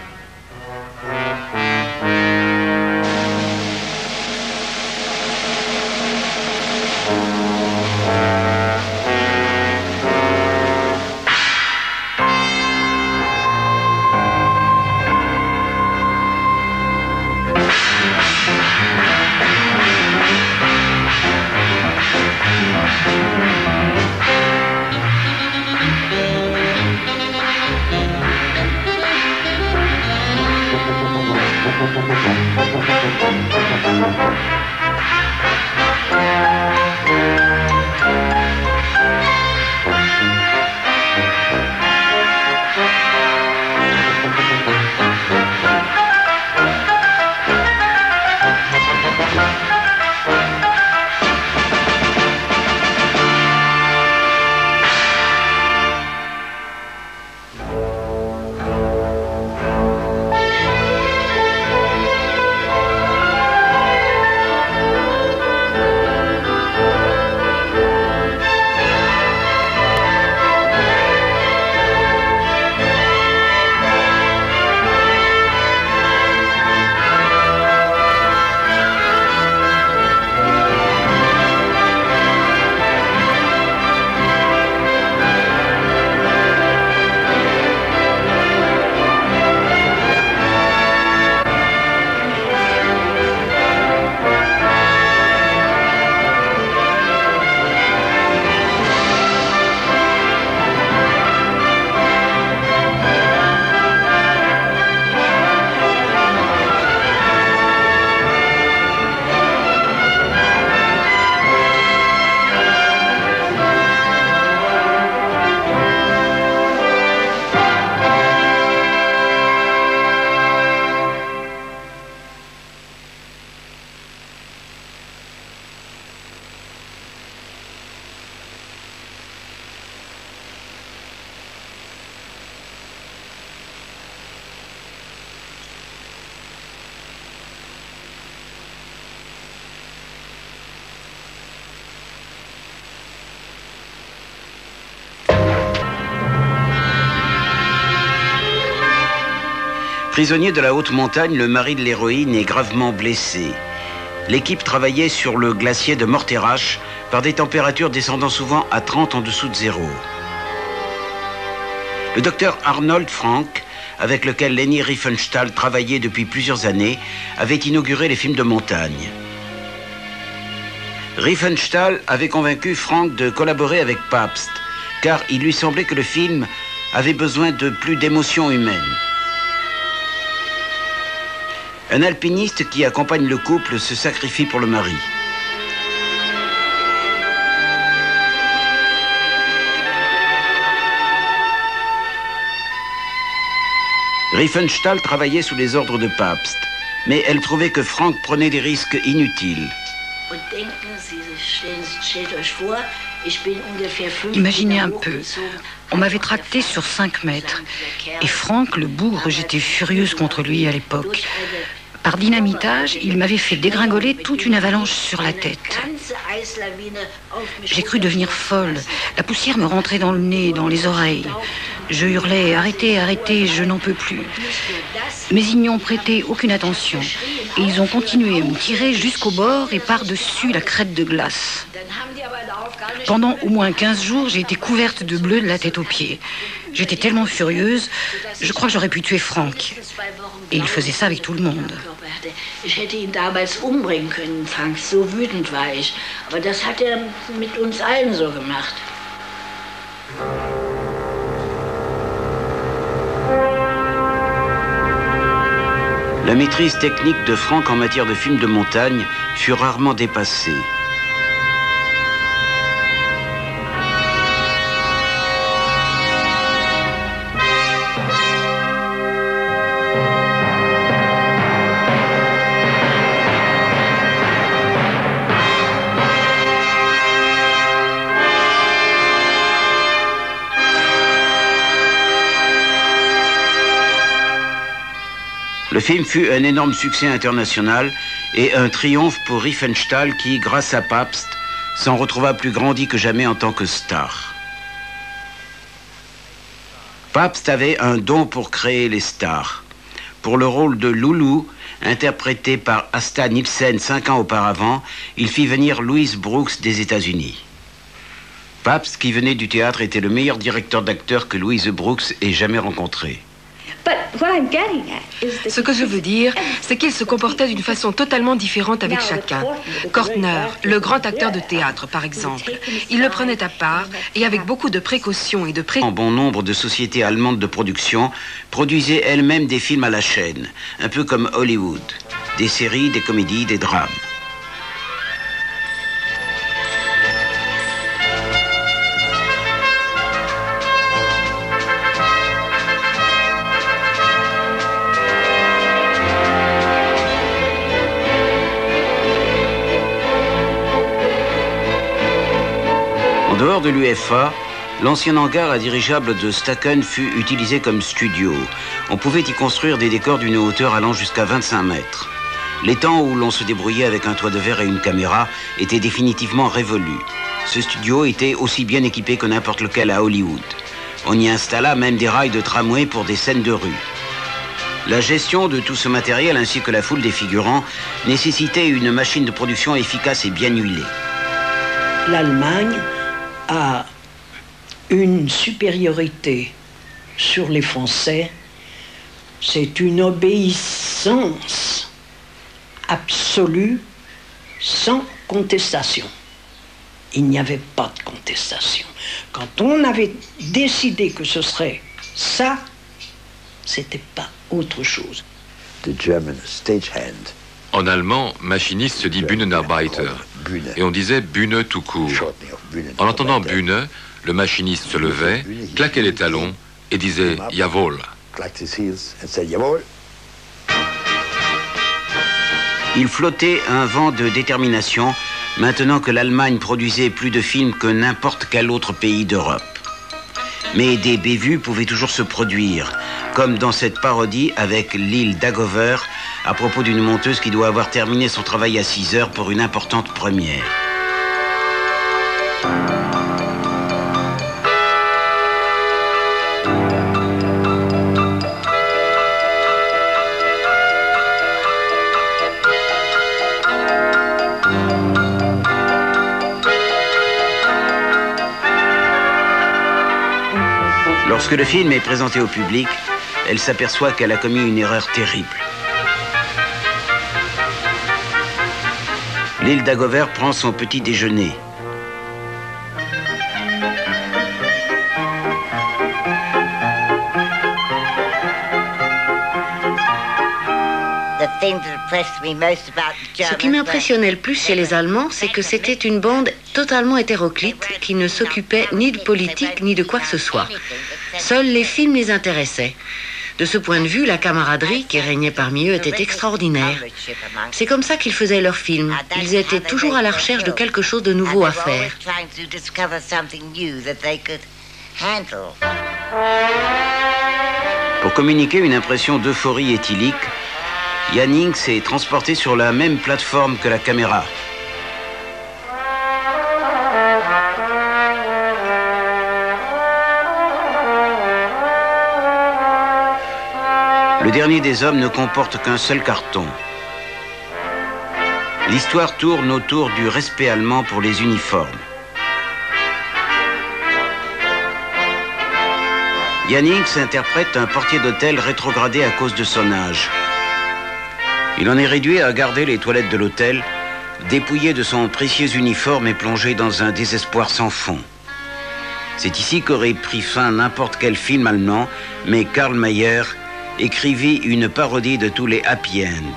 B: Prisonnier de la haute montagne, le mari de l'héroïne est gravement blessé. L'équipe travaillait sur le glacier de Morteratsch par des températures descendant souvent à 30 en dessous de zéro. Le docteur Arnold Frank, avec lequel Leni Riefenstahl travaillait depuis plusieurs années, avait inauguré les films de montagne. Riefenstahl avait convaincu Frank de collaborer avec Pabst, car il lui semblait que le film avait besoin de plus d'émotions humaines. Un alpiniste qui accompagne le couple se sacrifie pour le mari. Riefenstahl travaillait sous les ordres de Pabst, mais elle trouvait que Frank prenait des risques inutiles.
K: Imaginez un peu, on m'avait tracté sur 5 mètres, et Frank, le bougre, j'étais furieuse contre lui à l'époque. Par dynamitage, il m'avait fait dégringoler toute une avalanche sur la tête. J'ai cru devenir folle. La poussière me rentrait dans le nez, dans les oreilles. Je hurlais « Arrêtez, arrêtez, je n'en peux plus ». Mais ils n'y ont prêté aucune attention. Et ils ont continué à me tirer jusqu'au bord et par-dessus la crête de glace. Pendant au moins 15 jours, j'ai été couverte de bleu de la tête aux pieds. J'étais tellement furieuse, je crois que j'aurais pu tuer Frank. Et il faisait ça avec tout le monde.
M: Ich hätte ihn damals umbringen können, Frank, so wütend war ich. Aber das hat mit uns allen so gemacht.
B: La maîtrise technique de Frank en matière de films de montagne fut rarement dépassée. Le film fut un énorme succès international et un triomphe pour Riefenstahl qui, grâce à Pabst, s'en retrouva plus grandi que jamais en tant que star. Pabst avait un don pour créer les stars. Pour le rôle de Loulou, interprété par Asta Nielsen 5 ans auparavant, il fit venir Louis Brooks des États-Unis. Pabst, qui venait du théâtre, était le meilleur directeur d'acteurs que Louise Brooks ait jamais rencontré.
N: Ce que je veux dire, c'est qu'il se comportait d'une façon totalement différente avec chacun. Kortner, le grand acteur de théâtre, par exemple, il le prenait à part et avec beaucoup de précautions et de
B: Bon nombre de sociétés allemandes de production produisaient elles-mêmes des films à la chaîne, un peu comme Hollywood. Des séries, des comédies, des drames. En dehors de l'UFA, l'ancien hangar à dirigeable de Stacken fut utilisé comme studio. On pouvait y construire des décors d'une hauteur allant jusqu'à 25 mètres. Les temps où l'on se débrouillait avec un toit de verre et une caméra étaient définitivement révolus. Ce studio était aussi bien équipé que n'importe lequel à Hollywood. On y installa même des rails de tramway pour des scènes de rue. La gestion de tout ce matériel ainsi que la foule des figurants nécessitait une machine de production efficace et bien huilée.
H: L'Allemagne a une supériorité sur les Français, c'est une obéissance absolue, sans contestation. Il n'y avait pas de contestation. Quand on avait décidé que ce serait ça, c'était pas autre chose.
I: En allemand, machiniste se dit Bühnenarbeiter, et on disait Bühne tout court. En entendant Bühne, le machiniste se levait, claquait les talons et disait Jawohl.
B: Il flottait un vent de détermination maintenant que l'Allemagne produisait plus de films que n'importe quel autre pays d'Europe. Mais des bévues pouvaient toujours se produire, comme dans cette parodie avec l'île Dagover à propos d'une monteuse qui doit avoir terminé son travail à 6 heures pour une importante première. Lorsque le film est présenté au public, elle s'aperçoit qu'elle a commis une erreur terrible. L'île Dagover prend son petit déjeuner.
F: Ce qui m'impressionnait le plus chez les Allemands, c'est que c'était une bande totalement hétéroclite qui ne s'occupait ni de politique ni de quoi que ce soit. Seuls les films les intéressaient. De ce point de vue, la camaraderie qui régnait parmi eux était extraordinaire. C'est comme ça qu'ils faisaient leurs films. Ils étaient toujours à la recherche de quelque chose de nouveau à faire.
B: Pour communiquer une impression d'euphorie éthylique, Yanning s'est transporté sur la même plateforme que la caméra. Le dernier des hommes ne comporte qu'un seul carton. L'histoire tourne autour du respect allemand pour les uniformes. Jannings interprète un portier d'hôtel rétrogradé à cause de son âge. Il en est réduit à garder les toilettes de l'hôtel, dépouillé de son précieux uniforme et plongé dans un désespoir sans fond. C'est ici qu'aurait pris fin n'importe quel film allemand, mais Karl Mayer écrivit une parodie de tous les happy end.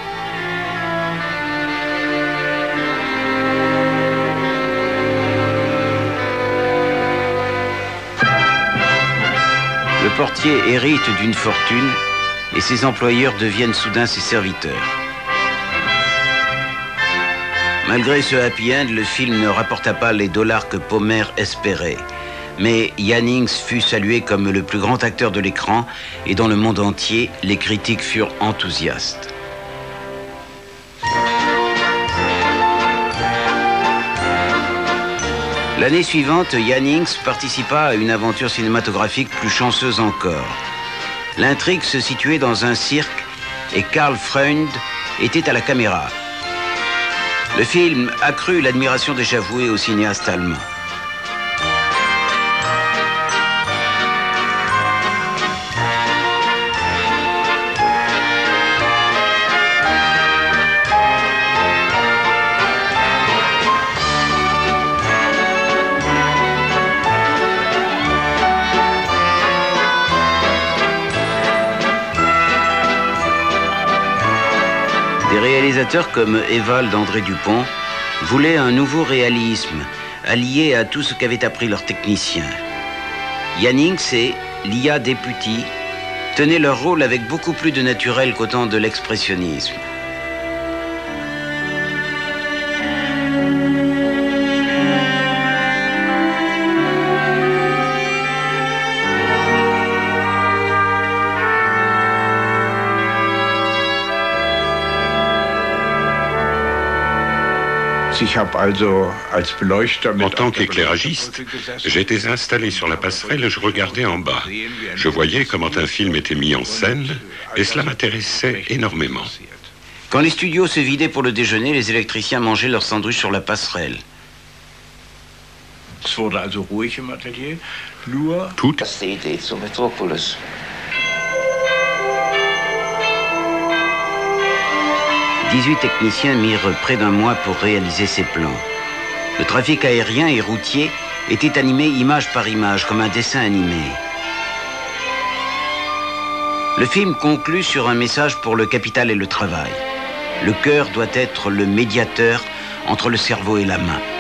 B: Le portier hérite d'une fortune et ses employeurs deviennent soudain ses serviteurs. Malgré ce happy end, le film ne rapporta pas les dollars que Pomer espérait. mais Jannings fut salué comme le plus grand acteur de l'écran et dans le monde entier, les critiques furent enthousiastes. L'année suivante, Jannings participa à une aventure cinématographique plus chanceuse encore. L'intrigue se situait dans un cirque et Karl Freund était à la caméra. Le film accrut l'admiration déjà vouée au cinéaste allemand. Des réalisateurs comme Ewald d'André Dupont voulaient un nouveau réalisme, allié à tout ce qu'avaient appris leurs techniciens. Jannings et Lia Deputy tenaient leur rôle avec beaucoup plus de naturel qu'au temps de l'expressionnisme.
C: En tant qu'éclairagiste, j'étais installé sur la passerelle et je regardais en bas. Je voyais comment un film était mis en scène et cela m'intéressait énormément.
B: Quand les studios se vidaient pour le déjeuner, les électriciens mangeaient leur sandwich sur la passerelle.
C: Tout
B: 18 techniciens mirent près d'un mois pour réaliser ces plans. Le trafic aérien et routier était animé image par image, comme un dessin animé. Le film conclut sur un message pour le capital et le travail. Le cœur doit être le médiateur entre le cerveau et la main.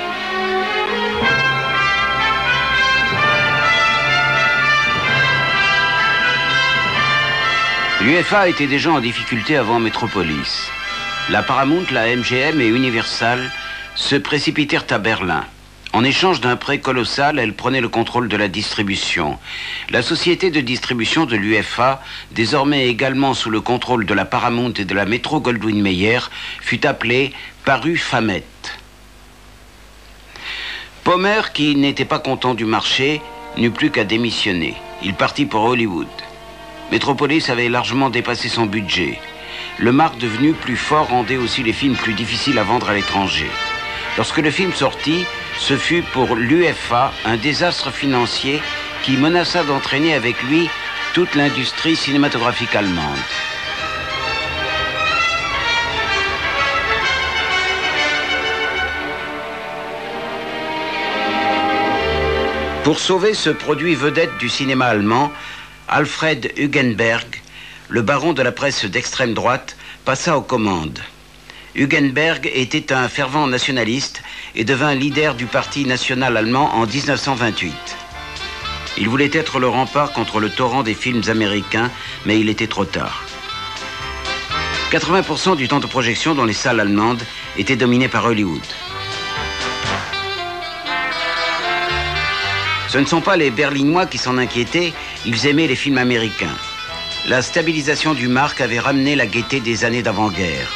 B: L'UEFA était déjà en difficulté avant Metropolis. La Paramount, la MGM et Universal se précipitèrent à Berlin. En échange d'un prêt colossal, elle prenait le contrôle de la distribution. La société de distribution de l'UEFA, désormais également sous le contrôle de la Paramount et de la Metro-Goldwyn-Mayer, fut appelée Paru-Famet. Pommer, qui n'était pas content du marché, n'eut plus qu'à démissionner. Il partit pour Hollywood. Metropolis avait largement dépassé son budget. Le marque devenu plus fort rendait aussi les films plus difficiles à vendre à l'étranger. Lorsque le film sortit, ce fut pour l'UEFA un désastre financier qui menaça d'entraîner avec lui toute l'industrie cinématographique allemande. Pour sauver ce produit vedette du cinéma allemand, Alfred Hugenberg, le baron de la presse d'extrême droite, passa aux commandes. Hugenberg était un fervent nationaliste et devint leader du Parti national allemand en 1928. Il voulait être le rempart contre le torrent des films américains, mais il était trop tard. 80% du temps de projection dans les salles allemandes était dominé par Hollywood. Ce ne sont pas les Berlinois qui s'en inquiétaient, ils aimaient les films américains. La stabilisation du marque avait ramené la gaieté des années d'avant-guerre.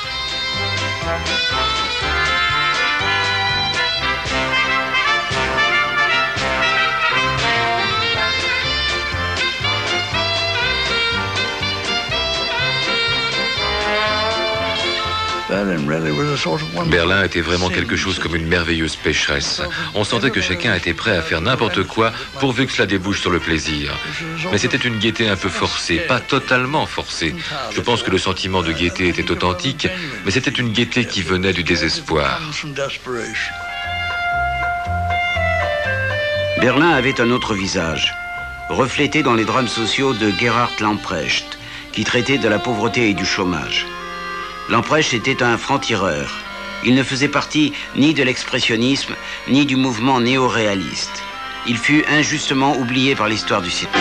I: Berlin était vraiment quelque chose comme une merveilleuse pécheresse. On sentait que chacun était prêt à faire n'importe quoi pourvu que cela débouche sur le plaisir. Mais c'était une gaieté un peu forcée, pas totalement forcée. Je pense que le sentiment de gaieté était authentique, mais c'était une gaieté qui venait du désespoir.
B: Berlin avait un autre visage, reflété dans les drames sociaux de Gerhard Lamprecht, qui traitait de la pauvreté et du chômage. Lamprecht était un franc-tireur. Il ne faisait partie ni de l'expressionnisme, ni du mouvement néo-réaliste. Il fut injustement oublié par l'histoire du cinéma.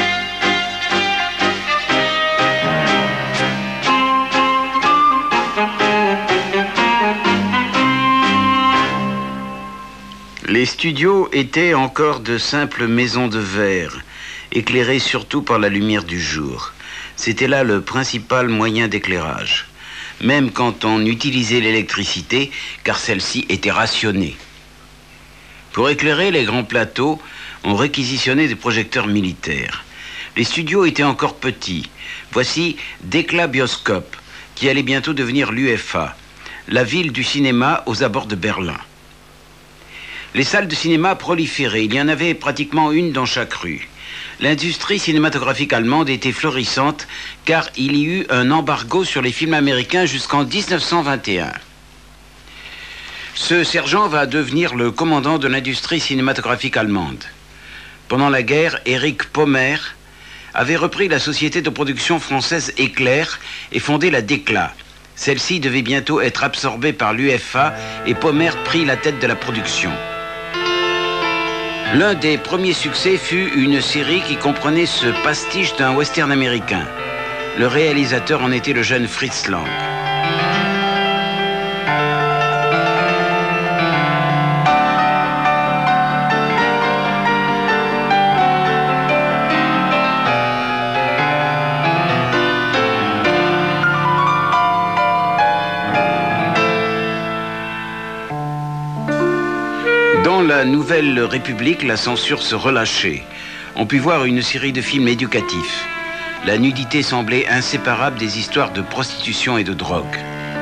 B: Les studios étaient encore de simples maisons de verre, éclairées surtout par la lumière du jour. C'était là le principal moyen d'éclairage, même quand on utilisait l'électricité, car celle-ci était rationnée. Pour éclairer les grands plateaux, on réquisitionnait des projecteurs militaires. Les studios étaient encore petits. Voici Decla Bioscope, qui allait bientôt devenir l'UFA, la ville du cinéma aux abords de Berlin. Les salles de cinéma proliféraient, il y en avait pratiquement une dans chaque rue. L'industrie cinématographique allemande était florissante car il y eut un embargo sur les films américains jusqu'en 1921. Ce sergent va devenir le commandant de l'industrie cinématographique allemande. Pendant la guerre, Erich Pommer avait repris la société de production française Éclair et fondé la Decla. Celle-ci devait bientôt être absorbée par l'UFA et Pommer prit la tête de la production. L'un des premiers succès fut une série qui comprenait ce pastiche d'un western américain. Le réalisateur en était le jeune Fritz Lang. Dans la Nouvelle République, la censure se relâchait. On put voir une série de films éducatifs. La nudité semblait inséparable des histoires de prostitution et de drogue.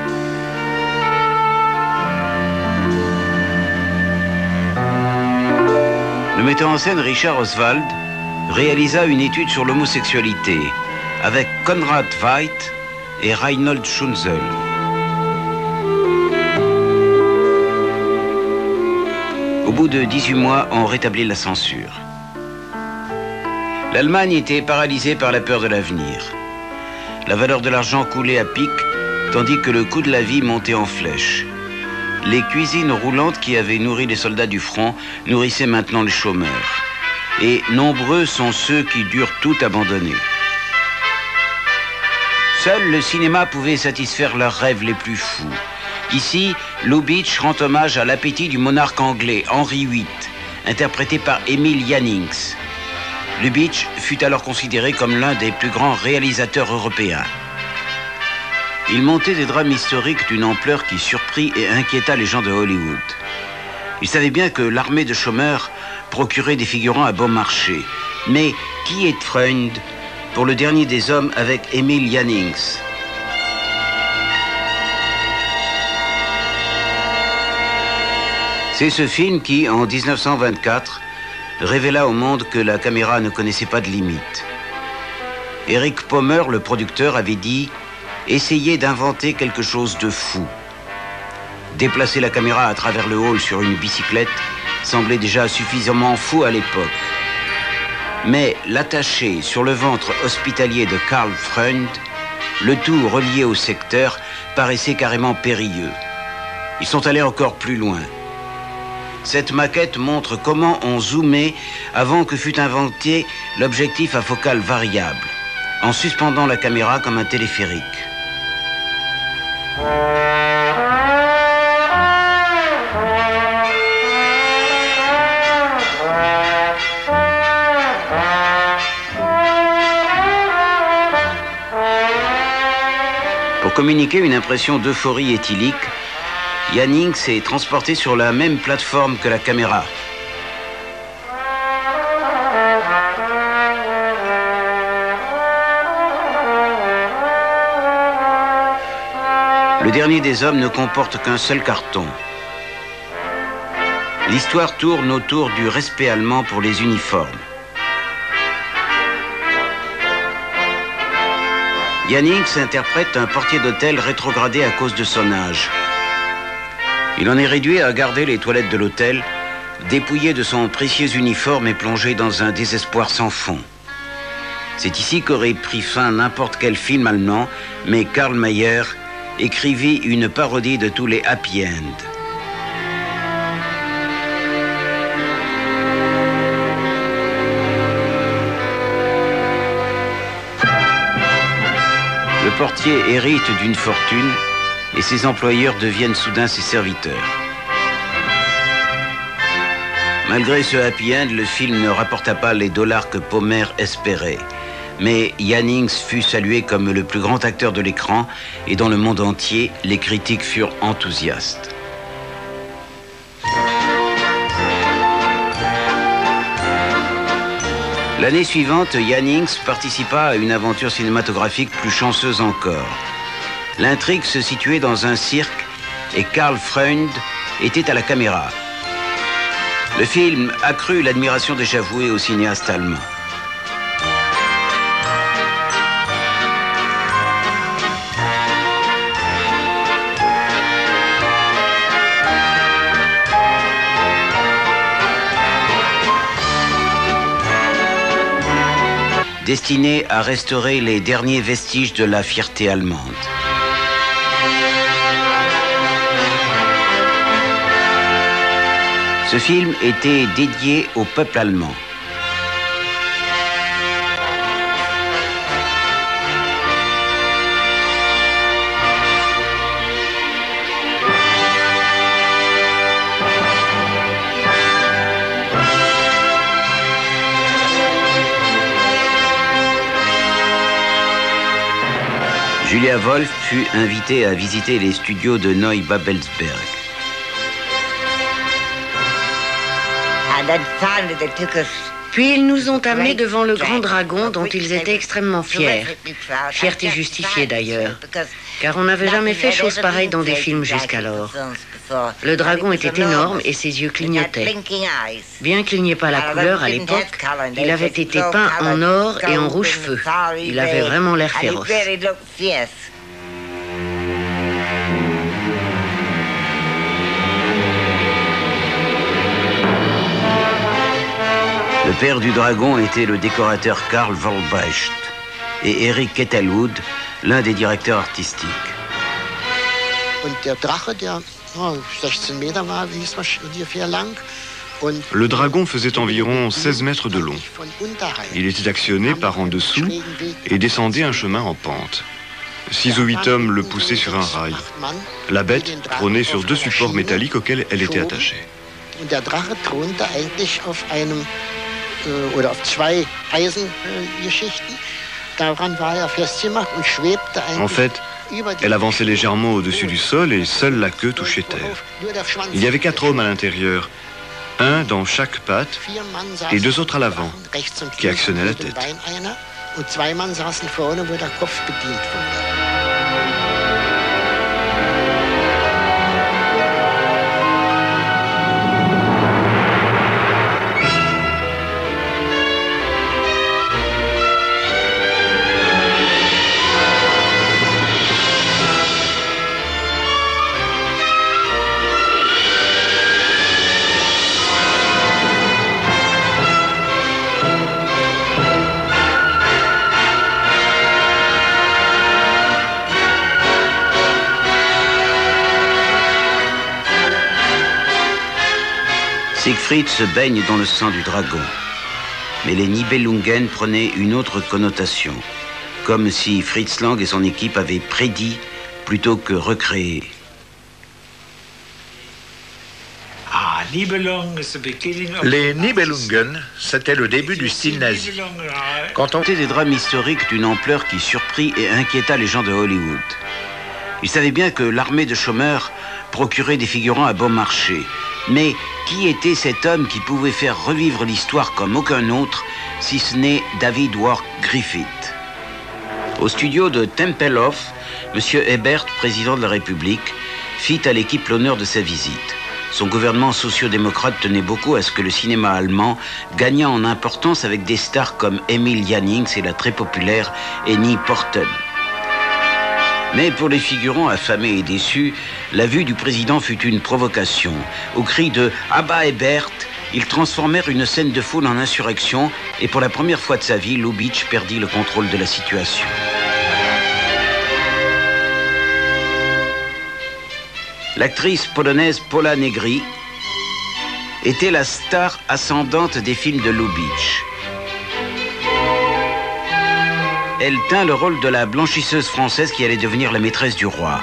B: Le metteur en scène Richard Oswald réalisa une étude sur l'homosexualité avec Konrad Veidt et Reinhold Schunzel. Au bout de 18 mois, on rétablit la censure. L'Allemagne était paralysée par la peur de l'avenir. La valeur de l'argent coulait à pic, tandis que le coût de la vie montait en flèche. Les cuisines roulantes qui avaient nourri les soldats du front nourrissaient maintenant les chômeurs. Et nombreux sont ceux qui durent tout abandonner. Seul le cinéma pouvait satisfaire leurs rêves les plus fous. Ici, Lubitsch rend hommage à l'appétit du monarque anglais, Henri VIII, interprété par Emil Jannings. Lubitsch fut alors considéré comme l'un des plus grands réalisateurs européens. Il montait des drames historiques d'une ampleur qui surprit et inquiéta les gens de Hollywood. Il savait bien que l'armée de chômeurs procurait des figurants à bon marché. Mais qui est Freund pour le dernier des hommes avec Emil Jannings? C'est ce film qui, en 1924, révéla au monde que la caméra ne connaissait pas de limites. Erich Pommer, le producteur, avait dit « Essayez d'inventer quelque chose de fou ». Déplacer la caméra à travers le hall sur une bicyclette semblait déjà suffisamment fou à l'époque. Mais l'attacher sur le ventre hospitalier de Karl Freund, le tout relié au secteur, paraissait carrément périlleux. Ils sont allés encore plus loin. Cette maquette montre comment on zoomait avant que fût inventé l'objectif à focale variable, en suspendant la caméra comme un téléphérique. Pour communiquer une impression d'euphorie éthylique, Jannings s'est transporté sur la même plateforme que la caméra. Le dernier des hommes ne comporte qu'un seul carton. L'histoire tourne autour du respect allemand pour les uniformes. Jannings interprète un portier d'hôtel rétrogradé à cause de son âge. Il en est réduit à garder les toilettes de l'hôtel, dépouillé de son précieux uniforme et plongé dans un désespoir sans fond. C'est ici qu'aurait pris fin n'importe quel film allemand, mais Karl Mayer écrivit une parodie de tous les happy end. Le portier hérite d'une fortune et ses employeurs deviennent soudain ses serviteurs. Malgré ce happy end, le film ne rapporta pas les dollars que Pomer espérait. Mais Jannings fut salué comme le plus grand acteur de l'écran et dans le monde entier, les critiques furent enthousiastes. L'année suivante, Jannings participa à une aventure cinématographique plus chanceuse encore. L'intrigue se situait dans un cirque et Karl Freund était à la caméra. Le film accrut l'admiration déjà vouée au cinéaste allemand. Destiné à restaurer les derniers vestiges de la fierté allemande. Ce film était dédié au peuple allemand. Julia Wolf fut invitée à visiter les studios de Neubabelsberg.
F: Puis ils nous ont amenés devant le grand dragon dont ils étaient extrêmement fiers. Fierté justifiée d'ailleurs, car on n'avait jamais fait chose pareille dans des films jusqu'alors. Le dragon était énorme et ses yeux clignotaient. Bien qu'il n'y ait pas la couleur à l'époque, il avait été peint en or et en rouge feu. Il avait vraiment l'air féroce.
B: Le père du dragon était le décorateur Karl Vollbrecht et Eric Kettelwood, l'un des directeurs artistiques.
O: Le dragon faisait environ 16 mètres de long. Il était actionné par en dessous et descendait un chemin en pente. 6 ou 8 hommes le poussaient sur un rail. La bête trônait sur 2 supports métalliques auxquels elle était attachée. En fait, elle avançait légèrement au-dessus du sol et seule la queue touchait terre. Il y avait 4 hommes à l'intérieur, un dans chaque patte et 2 autres à l'avant, qui actionnaient la tête.
B: Siegfried se baigne dans le sang du dragon. Mais les Nibelungen prenaient une autre connotation, comme si Fritz Lang et son équipe avaient prédit plutôt que recréé.
E: Les Nibelungen, c'était le début du style nazi.
B: Quand on était des drames historiques d'une ampleur qui surprit et inquiéta les gens de Hollywood. Ils savaient bien que l'armée de chômeurs procurait des figurants à bon marché. Mais qui était cet homme qui pouvait faire revivre l'histoire comme aucun autre, si ce n'est David Wark Griffith? Au studio de Tempelhof, M. Ebert, président de la République, fit à l'équipe l'honneur de sa visite. Son gouvernement socio-démocrate tenait beaucoup à ce que le cinéma allemand gagnât en importance avec des stars comme Emil Jannings et la très populaire Henny Porten. Mais pour les figurants affamés et déçus, la vue du président fut une provocation. Au cri de « Abba Ebert », ils transformèrent une scène de foule en insurrection et pour la première fois de sa vie, Lubitsch perdit le contrôle de la situation. L'actrice polonaise Pola Negri était la star ascendante des films de Lubitsch. Elle tint le rôle de la blanchisseuse française qui allait devenir la maîtresse du roi.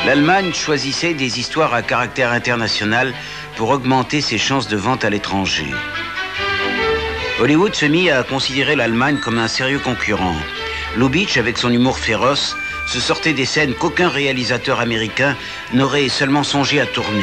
B: L'Allemagne choisissait des histoires à caractère international pour augmenter ses chances de vente à l'étranger. Hollywood se mit à considérer l'Allemagne comme un sérieux concurrent. Lubitsch, avec son humour féroce, se sortait des scènes qu'aucun réalisateur américain n'aurait seulement songé à tourner.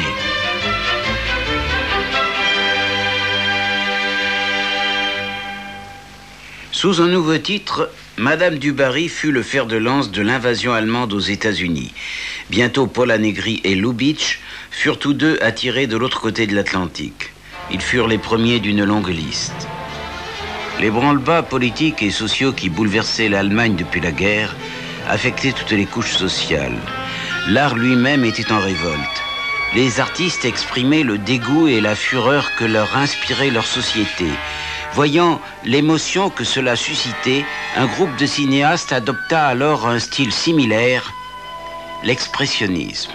B: Sous un nouveau titre, Madame du Barry fut le fer de lance de l'invasion allemande aux États-Unis. Bientôt, Pola Negri et Lubitsch furent tous deux attirés de l'autre côté de l'Atlantique. Ils furent les premiers d'une longue liste. Les branle-bas politiques et sociaux qui bouleversaient l'Allemagne depuis la guerre affectaient toutes les couches sociales. L'art lui-même était en révolte. Les artistes exprimaient le dégoût et la fureur que leur inspirait leur société. Voyant l'émotion que cela suscitait, un groupe de cinéastes adopta alors un style similaire, l'expressionnisme.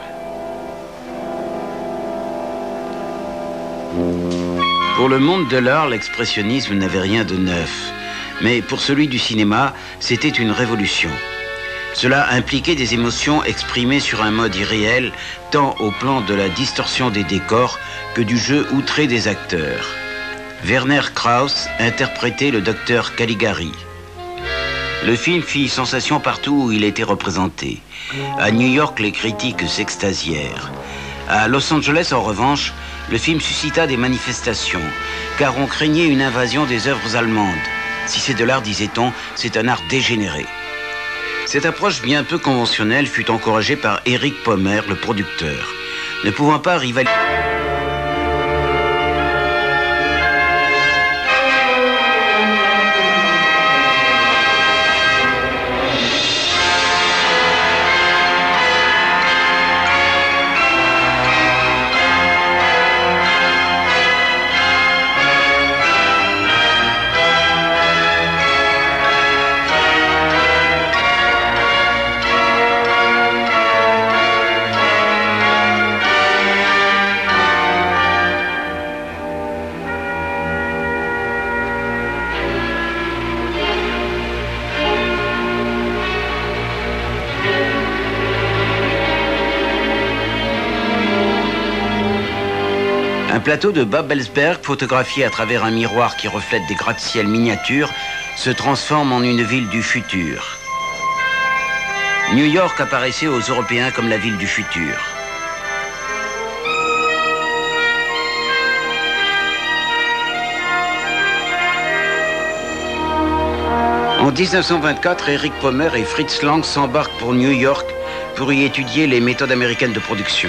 B: Pour le monde de l'art, l'expressionnisme n'avait rien de neuf. Mais pour celui du cinéma, c'était une révolution. Cela impliquait des émotions exprimées sur un mode irréel, tant au plan de la distorsion des décors que du jeu outré des acteurs. Werner Krauss interprétait le docteur Caligari. Le film fit sensation partout où il était représenté. À New York, les critiques s'extasièrent. À Los Angeles, en revanche, le film suscita des manifestations, car on craignait une invasion des œuvres allemandes. Si c'est de l'art, disait-on, c'est un art dégénéré. Cette approche bien peu conventionnelle fut encouragée par Erich Pommer, le producteur. Ne pouvant pas rivaliser... Un plateau de Babelsberg, photographié à travers un miroir qui reflète des gratte-ciel miniatures, se transforme en une ville du futur. New York apparaissait aux Européens comme la ville du futur. En 1924, Erich Pommer et Fritz Lang s'embarquent pour New York pour y étudier les méthodes américaines de production.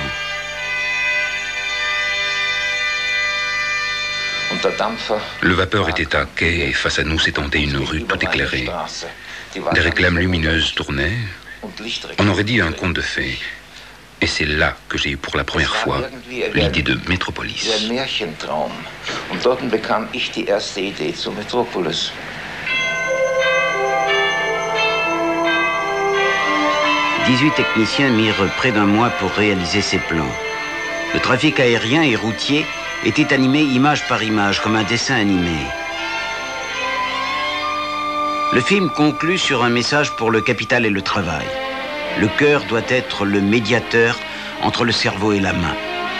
L: Le vapeur était à quai et face à nous s'étendait une rue tout éclairée. Des réclames lumineuses tournaient. On aurait dit un conte de fées. Et c'est là que j'ai eu pour la première fois l'idée de Metropolis.
B: 18 techniciens mirent près d'un mois pour réaliser ces plans. Le trafic aérien et routier était animé image par image, comme un dessin animé. Le film conclut sur un message pour le capital et le travail. Le cœur doit être le médiateur entre le cerveau et la main.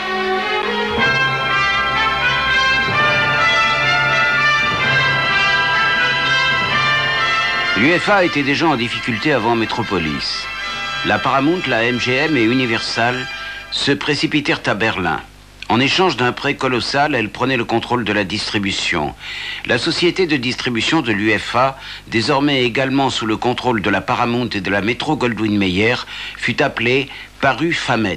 B: L'UEFA était déjà en difficulté avant Metropolis. La Paramount, la MGM et Universal se précipitèrent à Berlin. En échange d'un prêt colossal, elle prenait le contrôle de la distribution. La société de distribution de l'UEFA, désormais également sous le contrôle de la Paramount et de la Metro-Goldwyn-Mayer, fut appelée Paru-Famet.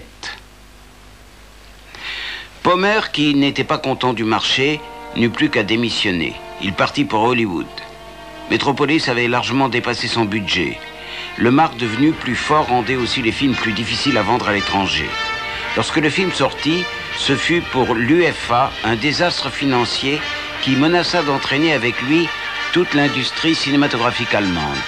B: Pommer, qui n'était pas content du marché, n'eut plus qu'à démissionner. Il partit pour Hollywood. Metropolis avait largement dépassé son budget. Le marque devenu plus fort rendait aussi les films plus difficiles à vendre à l'étranger. Lorsque le film sortit, ce fut pour l'UEFA un désastre financier qui menaça d'entraîner avec lui toute l'industrie cinématographique allemande.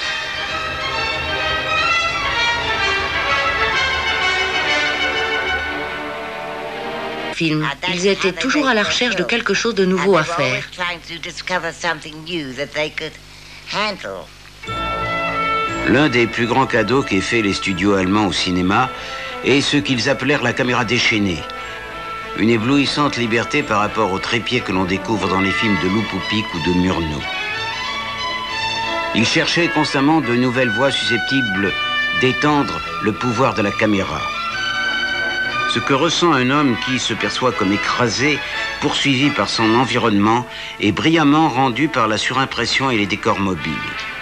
F: Ils étaient toujours à la recherche de quelque chose de nouveau à faire.
B: L'un des plus grands cadeaux qu'aient fait les studios allemands au cinéma et ce qu'ils appelèrent la caméra déchaînée. Une éblouissante liberté par rapport au trépied que l'on découvre dans les films de Lou Poupik ou de Murnau. Ils cherchaient constamment de nouvelles voies susceptibles d'étendre le pouvoir de la caméra. Ce que ressent un homme qui se perçoit comme écrasé, poursuivi par son environnement, est brillamment rendu par la surimpression et les décors mobiles.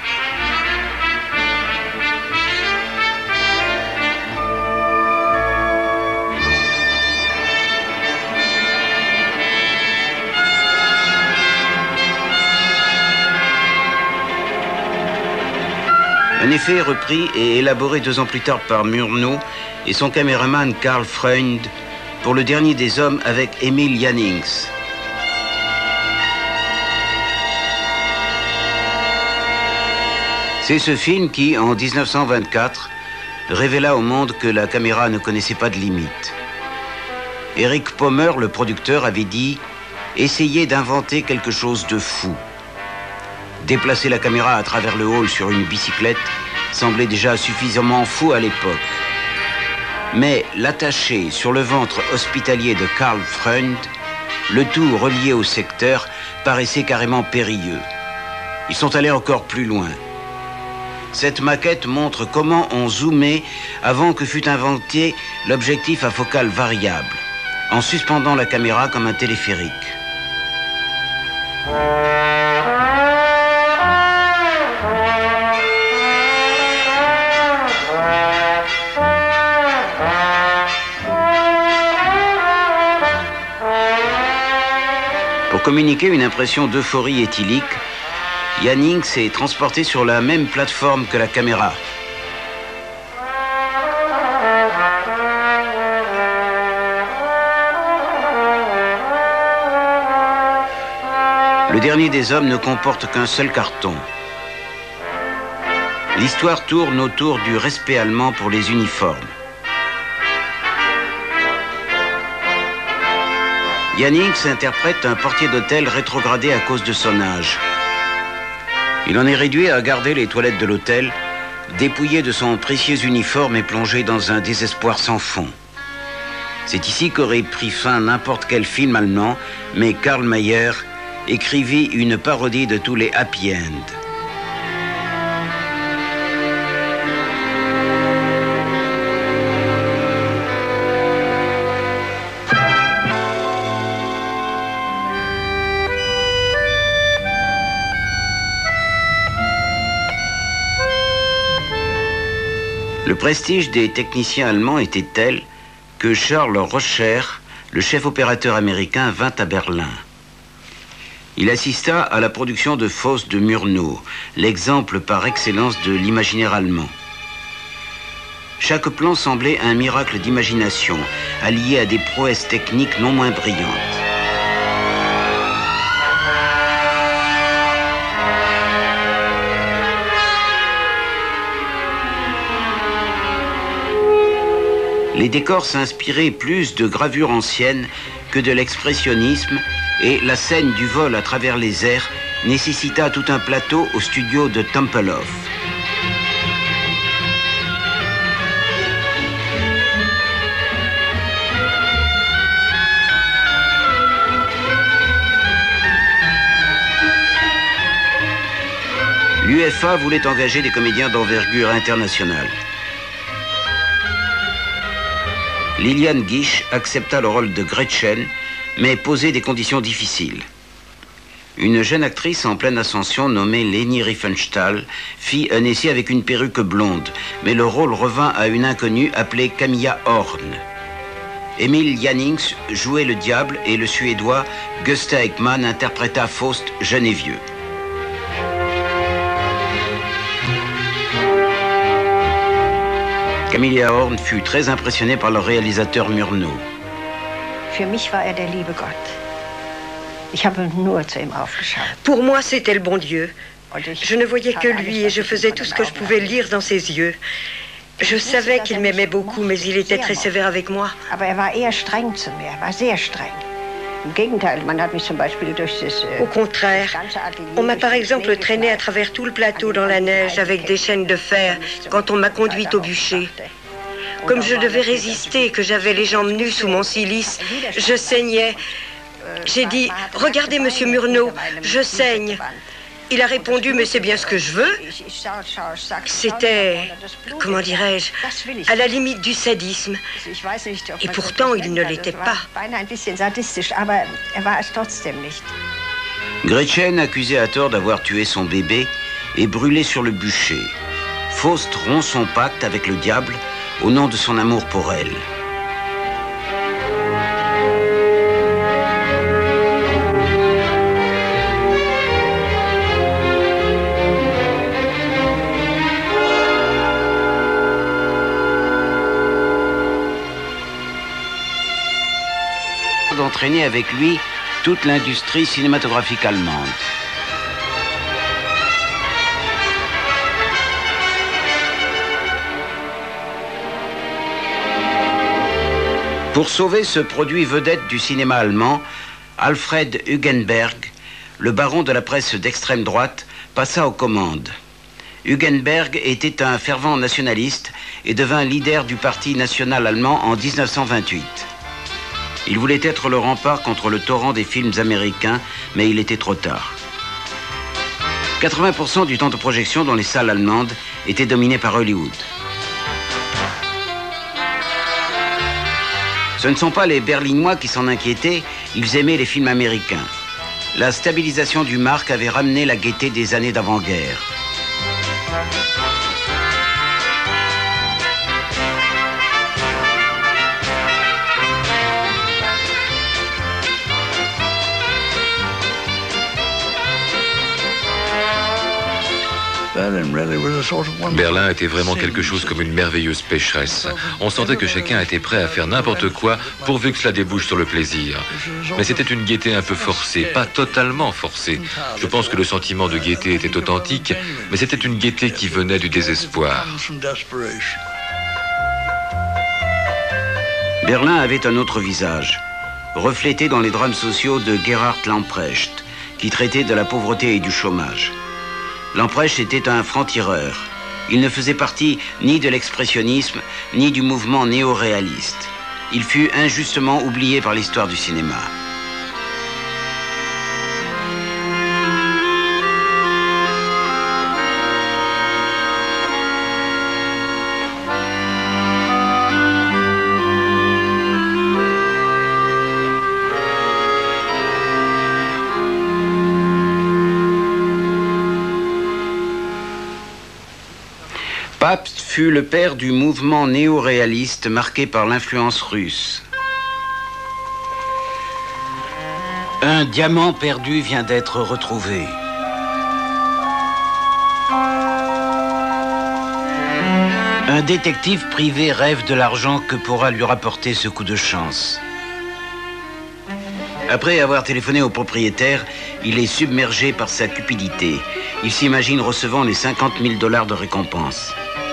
B: Un effet est repris et élaboré 2 ans plus tard par Murnau et son caméraman Karl Freund pour Le Dernier des Hommes avec Emil Jannings. C'est ce film qui, en 1924, révéla au monde que la caméra ne connaissait pas de limites. Eric Pommer, le producteur, avait dit « Essayez d'inventer quelque chose de fou ». Déplacer la caméra à travers le hall sur une bicyclette semblait déjà suffisamment fou à l'époque. Mais l'attacher sur le ventre hospitalier de Karl Freund, le tout relié au secteur, paraissait carrément périlleux. Ils sont allés encore plus loin. Cette maquette montre comment on zoomait avant que fût inventé l'objectif à focale variable, en suspendant la caméra comme un téléphérique. Pour communiquer une impression d'euphorie éthylique, Jannings s'est transporté sur la même plateforme que la caméra. Le Dernier des Hommes ne comporte qu'un seul carton. L'histoire tourne autour du respect allemand pour les uniformes. Jannings interprète un portier d'hôtel rétrogradé à cause de son âge. Il en est réduit à garder les toilettes de l'hôtel, dépouillé de son précieux uniforme et plongé dans un désespoir sans fond. C'est ici qu'aurait pris fin n'importe quel film allemand, mais Karl Mayer écrivit une parodie de tous les happy end. Le prestige des techniciens allemands était tel que Charles Rocher, le chef opérateur américain, vint à Berlin. Il assista à la production de Faust de Murnau, l'exemple par excellence de l'imaginaire allemand. Chaque plan semblait un miracle d'imagination, allié à des prouesses techniques non moins brillantes. Les décors s'inspiraient plus de gravures anciennes que de l'expressionnisme et la scène du vol à travers les airs nécessita tout un plateau au studio de Tempelhof. L'UEFA voulait engager des comédiens d'envergure internationale. Liliane Gish accepta le rôle de Gretchen, mais posait des conditions difficiles. Une jeune actrice en pleine ascension nommée Leni Riefenstahl fit un essai avec une perruque blonde, mais le rôle revint à une inconnue appelée Camilla Horn. Emil Jannings jouait le diable et le Suédois Gösta Ekman interpréta Faust jeune et vieux. Camilla Horn fut très impressionnée par le réalisateur Murnau.
J: Pour moi, c'était le bon Dieu. Je ne voyais que lui et je faisais tout ce que je pouvais lire dans ses yeux. Je savais qu'il m'aimait beaucoup, mais il était très sévère avec moi. Au contraire, on m'a par exemple traîné à travers tout le plateau dans la neige avec des chaînes de fer quand on m'a conduite au bûcher. Comme je devais résister, que j'avais les jambes nues sous mon cilice, je saignais. J'ai dit, regardez, monsieur Murnau, je saigne. Il a répondu, mais c'est bien ce que je veux. C'était, comment dirais-je, à la limite du sadisme. Et pourtant, il ne l'était pas.
B: Gretchen, accusée à tort d'avoir tué son bébé, est brûlée sur le bûcher. Faust rompt son pacte avec le diable au nom de son amour pour elle. D'entraîner avec lui toute l'industrie cinématographique allemande. Pour sauver ce produit vedette du cinéma allemand, Alfred Hugenberg, le baron de la presse d'extrême droite, passa aux commandes. Hugenberg était un fervent nationaliste et devint leader du Parti national allemand en 1928. Il voulait être le rempart contre le torrent des films américains, mais il était trop tard. 80% du temps de projection dans les salles allemandes était dominé par Hollywood. Ce ne sont pas les Berlinois qui s'en inquiétaient, ils aimaient les films américains. La stabilisation du marque avait ramené la gaieté des années d'avant-guerre.
I: Berlin était vraiment quelque chose comme une merveilleuse pécheresse. On sentait que chacun était prêt à faire n'importe quoi pourvu que cela débouche sur le plaisir. Mais c'était une gaieté un peu forcée, pas totalement forcée. Je pense que le sentiment de gaieté était authentique, mais c'était une gaieté qui venait du désespoir.
B: Berlin avait un autre visage, reflété dans les drames sociaux de Gerhard Lamprecht, qui traitait de la pauvreté et du chômage. Lamprecht était un franc-tireur. Il ne faisait partie ni de l'expressionnisme, ni du mouvement néo-réaliste. Il fut injustement oublié par l'histoire du cinéma. Pabst fut le père du mouvement néo-réaliste marqué par l'influence russe. Un diamant perdu vient d'être retrouvé. Un détective privé rêve de l'argent que pourra lui rapporter ce coup de chance. Après avoir téléphoné au propriétaire, il est submergé par sa cupidité. Il s'imagine recevant les 50 000 $ de récompense.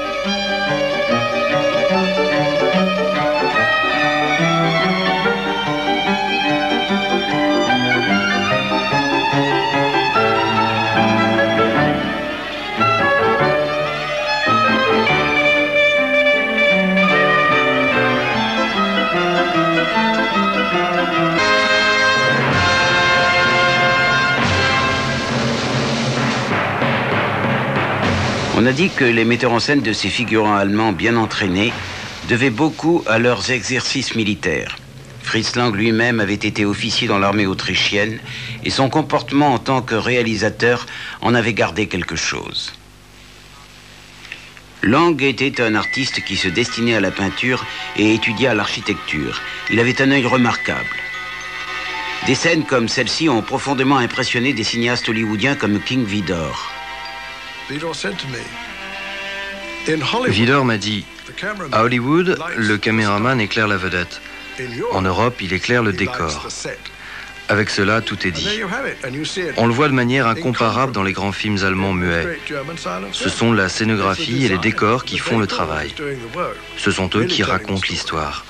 B: On a dit que les metteurs en scène de ces figurants allemands bien entraînés devaient beaucoup à leurs exercices militaires. Fritz Lang lui-même avait été officier dans l'armée autrichienne et son comportement en tant que réalisateur en avait gardé quelque chose. Lang était un artiste qui se destinait à la peinture et étudia l'architecture. Il avait un œil remarquable. Des scènes comme celle-ci ont profondément impressionné des cinéastes hollywoodiens comme King Vidor.
G: Vidor m'a dit, à Hollywood, le caméraman éclaire la vedette. En Europe, il éclaire le décor. Avec cela, tout est dit. On le voit de manière incomparable dans les grands films allemands muets. Ce sont la scénographie et les décors qui font le travail. Ce sont eux qui racontent l'histoire.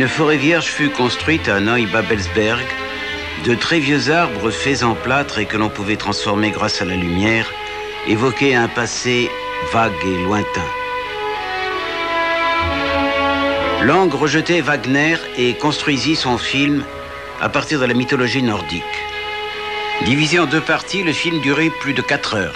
B: forêt vierge fut construite à Neubabelsberg. De très vieux arbres faits en plâtre et que l'on pouvait transformer grâce à la lumière évoquaient un passé vague et lointain. Lang rejetait Wagner et construisit son film à partir de la mythologie nordique. Divisé en deux parties, le film durait plus de 4 heures.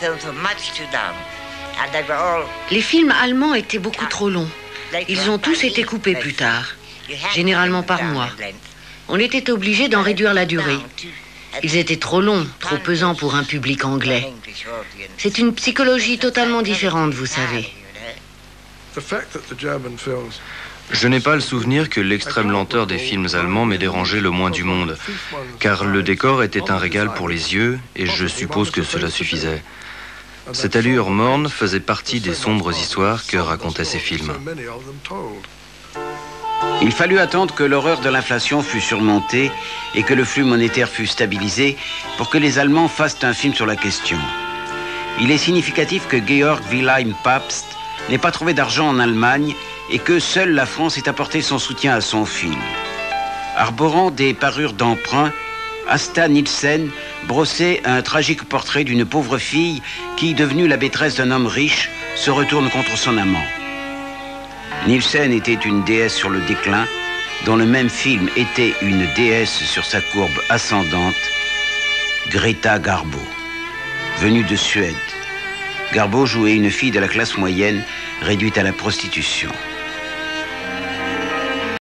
F: Les films allemands étaient beaucoup trop longs. Ils ont tous été coupés plus tard, généralement par mois. On était obligé d'en réduire la durée. Ils étaient trop longs, trop pesants pour un public anglais. C'est une psychologie totalement différente, vous savez.
G: Je n'ai pas le souvenir que l'extrême lenteur des films allemands m'ait dérangé le moins du monde, car le décor était un régal pour les yeux, et je suppose que cela suffisait. Cette allure morne faisait partie des sombres histoires que racontaient ces films.
B: Il fallut attendre que l'horreur de l'inflation fût surmontée et que le flux monétaire fût stabilisé pour que les Allemands fassent un film sur la question. Il est significatif que Georg Wilhelm Pabst n'ait pas trouvé d'argent en Allemagne et que seule la France ait apporté son soutien à son film. Arborant des parures d'emprunt, Asta Nielsen brossait un tragique portrait d'une pauvre fille qui, devenue la maîtresse d'un homme riche, se retourne contre son amant. Nielsen était une déesse sur le déclin, dont le même film était une déesse sur sa courbe ascendante, Greta Garbo. Venue de Suède, Garbo jouait une fille de la classe moyenne réduite à la prostitution.